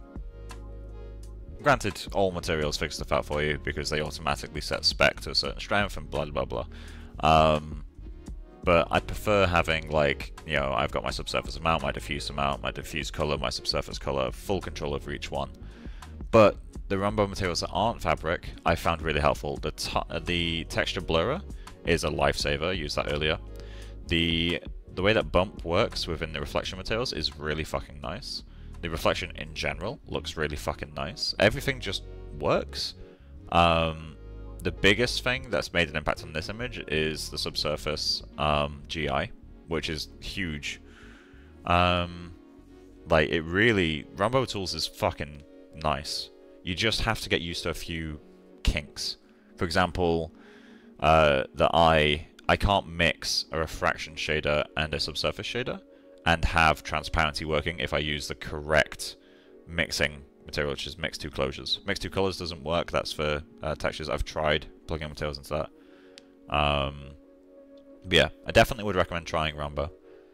granted, all materials figure stuff out for you because they automatically set spec to a certain strength and blah blah blah. Um, But I prefer having, like, you know, I've got my subsurface amount, my diffuse amount, my diffuse color, my subsurface color, full control over each one. But the Rombo materials that aren't fabric, I found really helpful. The, t the texture blurrer is a lifesaver, I used that earlier. The, the way that bump works within the reflection materials is really fucking nice. The reflection in general looks really fucking nice. Everything just works. Um... The biggest thing that's made an impact on this image is the subsurface um, G I, which is huge. Um, like, it really... Rombotools is fucking nice. You just have to get used to a few kinks. For example, uh, the eye... I can't mix a refraction shader and a subsurface shader and have transparency working if I use the correct mixing material, which is mix two closures. Mix two colors doesn't work. That's for uh, textures. I've tried plugging materials into that. Um, but yeah, I definitely would recommend trying Rombo.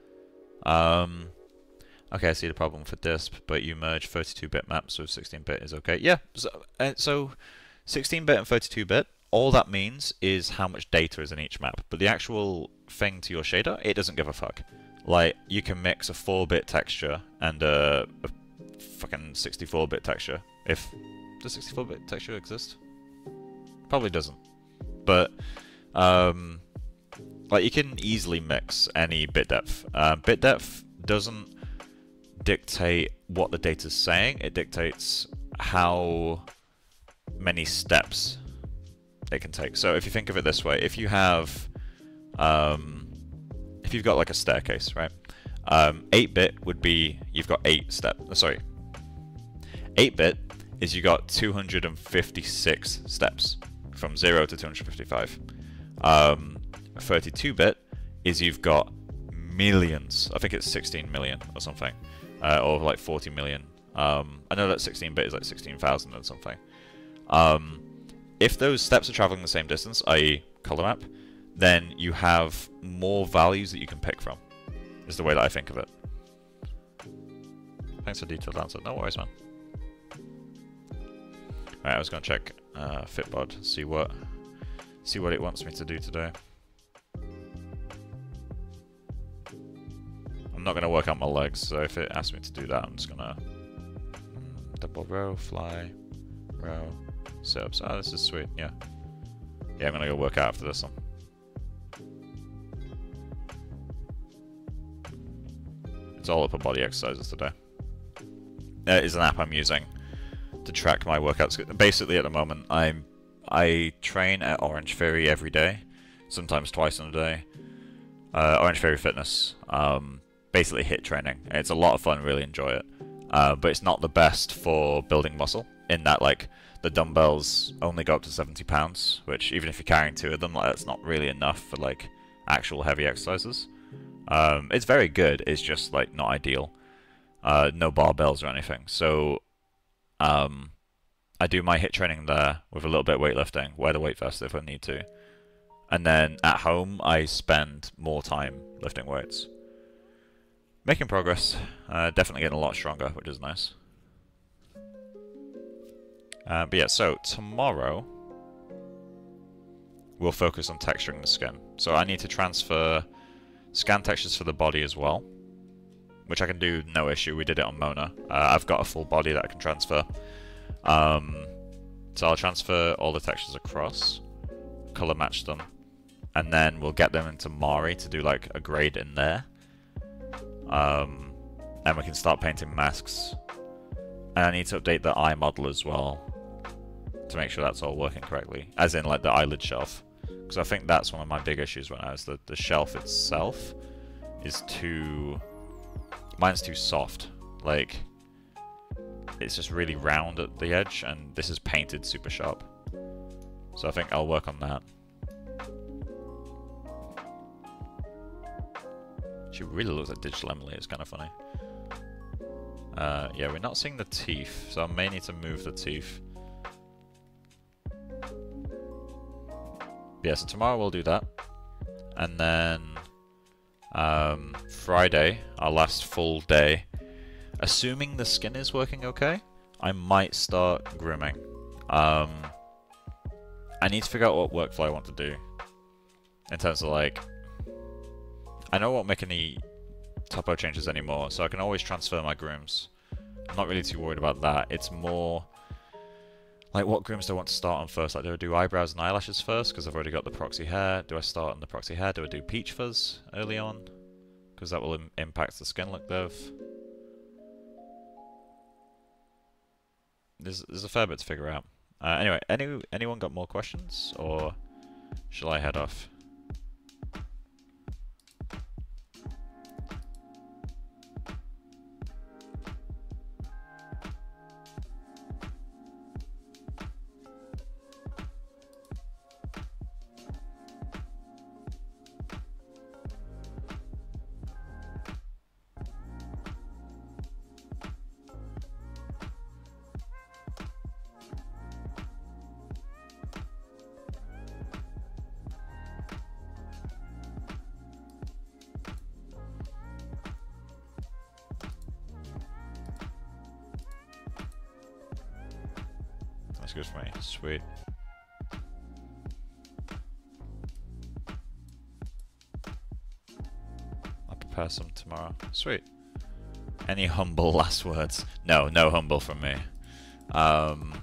Um, okay, I see the problem for disp, but you merge thirty-two bit maps with sixteen bit is okay. Yeah, so, uh, so sixteen bit and thirty-two bit, all that means is how much data is in each map. But the actual thing to your shader, it doesn't give a fuck. Like, you can mix a four bit texture and a, a fucking sixty-four bit texture. If does sixty-four bit texture exist? Probably doesn't. But um, like, you can easily mix any bit depth. Uh, bit depth doesn't dictate what the data's saying. It dictates how many steps it can take. So if you think of it this way, if you have um, if you've got like a staircase, right? Um, eight bit would be you've got eight steps. Sorry. eight bit is you got two hundred fifty-six steps from zero to two hundred fifty-five. Um, thirty-two bit is you've got millions. I think it's sixteen million or something, uh, or like forty million. Um, I know that sixteen bit is like sixteen thousand or something. Um, if those steps are traveling the same distance, that is color map, then you have more values that you can pick from, is the way that I think of it. Thanks for detailed answer. No worries, man. Alright, I was going to check uh, Fitbod, see what, see what it wants me to do today. I'm not going to work out my legs, so if it asks me to do that, I'm just going to mm, double row, fly, row, sit-ups. Oh, this is sweet, yeah. Yeah, I'm going to go work out after this one. It's all upper body exercises today. It is an app I'm using to track my workouts. Basically, at the moment, I'm I train at Orange Theory every day, sometimes twice in a day. uh, Orange Theory Fitness. Um, basically hit training. It's a lot of fun, really enjoy it. Uh, but it's not the best for building muscle, in that like the dumbbells only go up to seventy pounds, which even if you're carrying two of them, like, that's not really enough for like actual heavy exercises. Um, it's very good, it's just like not ideal. Uh, no barbells or anything. So um, I do my hit training there with a little bit of weightlifting, wear the weight vest if I need to. And then at home I spend more time lifting weights. Making progress, uh, definitely getting a lot stronger, which is nice. Uh, but yeah, so tomorrow we'll focus on texturing the skin. So I need to transfer scan textures for the body as well, which I can do no issue. We did it on Mona. Uh, I've got a full body that I can transfer. Um, so I'll transfer all the textures across, color match them, and then we'll get them into Mari to do like a grade in there. Um, and we can start painting masks. And I need to update the eye model as well to make sure that's all working correctly, as in like the eyelid shelf, because I think that's one of my big issues right now, is that the shelf itself is too, mine's too soft. Like, it's just really round at the edge, and this is painted super sharp. So I think I'll work on that. She really looks like Digital Emily, it's kind of funny. Uh, yeah, we're not seeing the teeth, so I may need to move the teeth. Yeah, so tomorrow we'll do that. And then um, Friday, our last full day, assuming the skin is working okay, I might start grooming. Um, I need to figure out what workflow I want to do. In terms of like, I know I won't make any topo changes anymore, so I can always transfer my grooms. I'm not really too worried about that. It's more like, what grooms do I want to start on first? Like, do I do eyebrows and eyelashes first because I've already got the proxy hair? Do I start on the proxy hair? Do I do peach fuzz early on because that will im impact the skin look dev? There's, there's a fair bit to figure out. Uh, anyway, any anyone got more questions, or shall I head off? That's good for me. Sweet. I'll prepare some tomorrow. Sweet. Any humble last words? No, no humble from me. Um,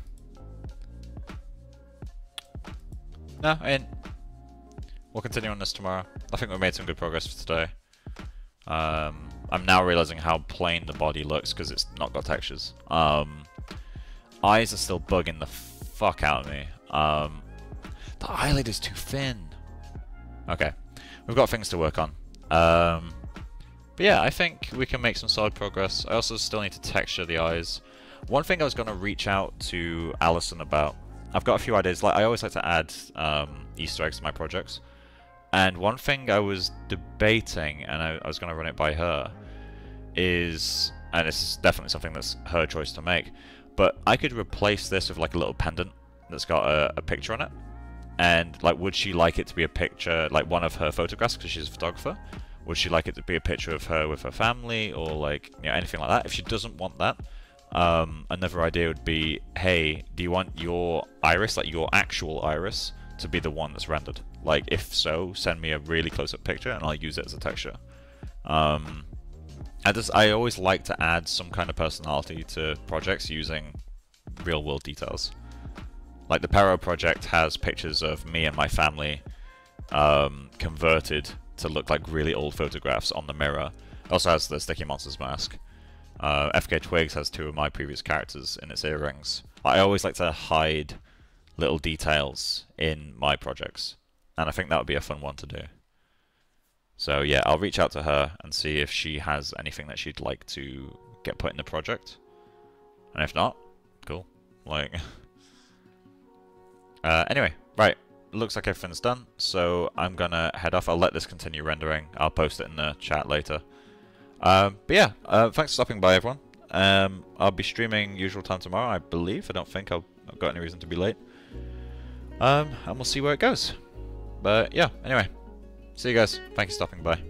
no, I mean, we'll continue on this tomorrow. I think we made some good progress for today. Um, I'm now realizing how plain the body looks because it's not got textures. Um, eyes are still bugging the fuck out of me. Um, the eyelid is too thin. Okay, we've got things to work on. Um, but yeah, I think we can make some solid progress. I also still need to texture the eyes. One thing I was going to reach out to Alison about, I've got a few ideas. Like, I always like to add um, Easter eggs to my projects. And one thing I was debating, and I, I was going to run it by her, is, and it's definitely something that's her choice to make, but I could replace this with like a little pendant that's got a, a picture on it. And like, would she like it to be a picture, like one of her photographs because she's a photographer? Would she like it to be a picture of her with her family, or like, you know, anything like that? If she doesn't want that, um, another idea would be, hey, do you want your iris, like your actual iris, to be the one that's rendered? Like, if so, send me a really close-up picture and I'll use it as a texture. Um, I just, I always like to add some kind of personality to projects using real-world details. Like the Pero project has pictures of me and my family um, converted to look like really old photographs on the mirror. It also has the Sticky Monsters mask. Uh, F K Twigs has two of my previous characters in its earrings. I always like to hide little details in my projects, and I think that would be a fun one to do. So yeah, I'll reach out to her and see if she has anything that she'd like to get put in the project. And if not, cool. Like, uh, anyway, right. Looks like everything's done, so I'm gonna head off. I'll let this continue rendering. I'll post it in the chat later. Um, but yeah, uh, thanks for stopping by, everyone. Um, I'll be streaming usual time tomorrow, I believe. I don't think I'll, I've got any reason to be late. Um, and we'll see where it goes. But yeah, anyway, see you guys. Thanks for stopping by.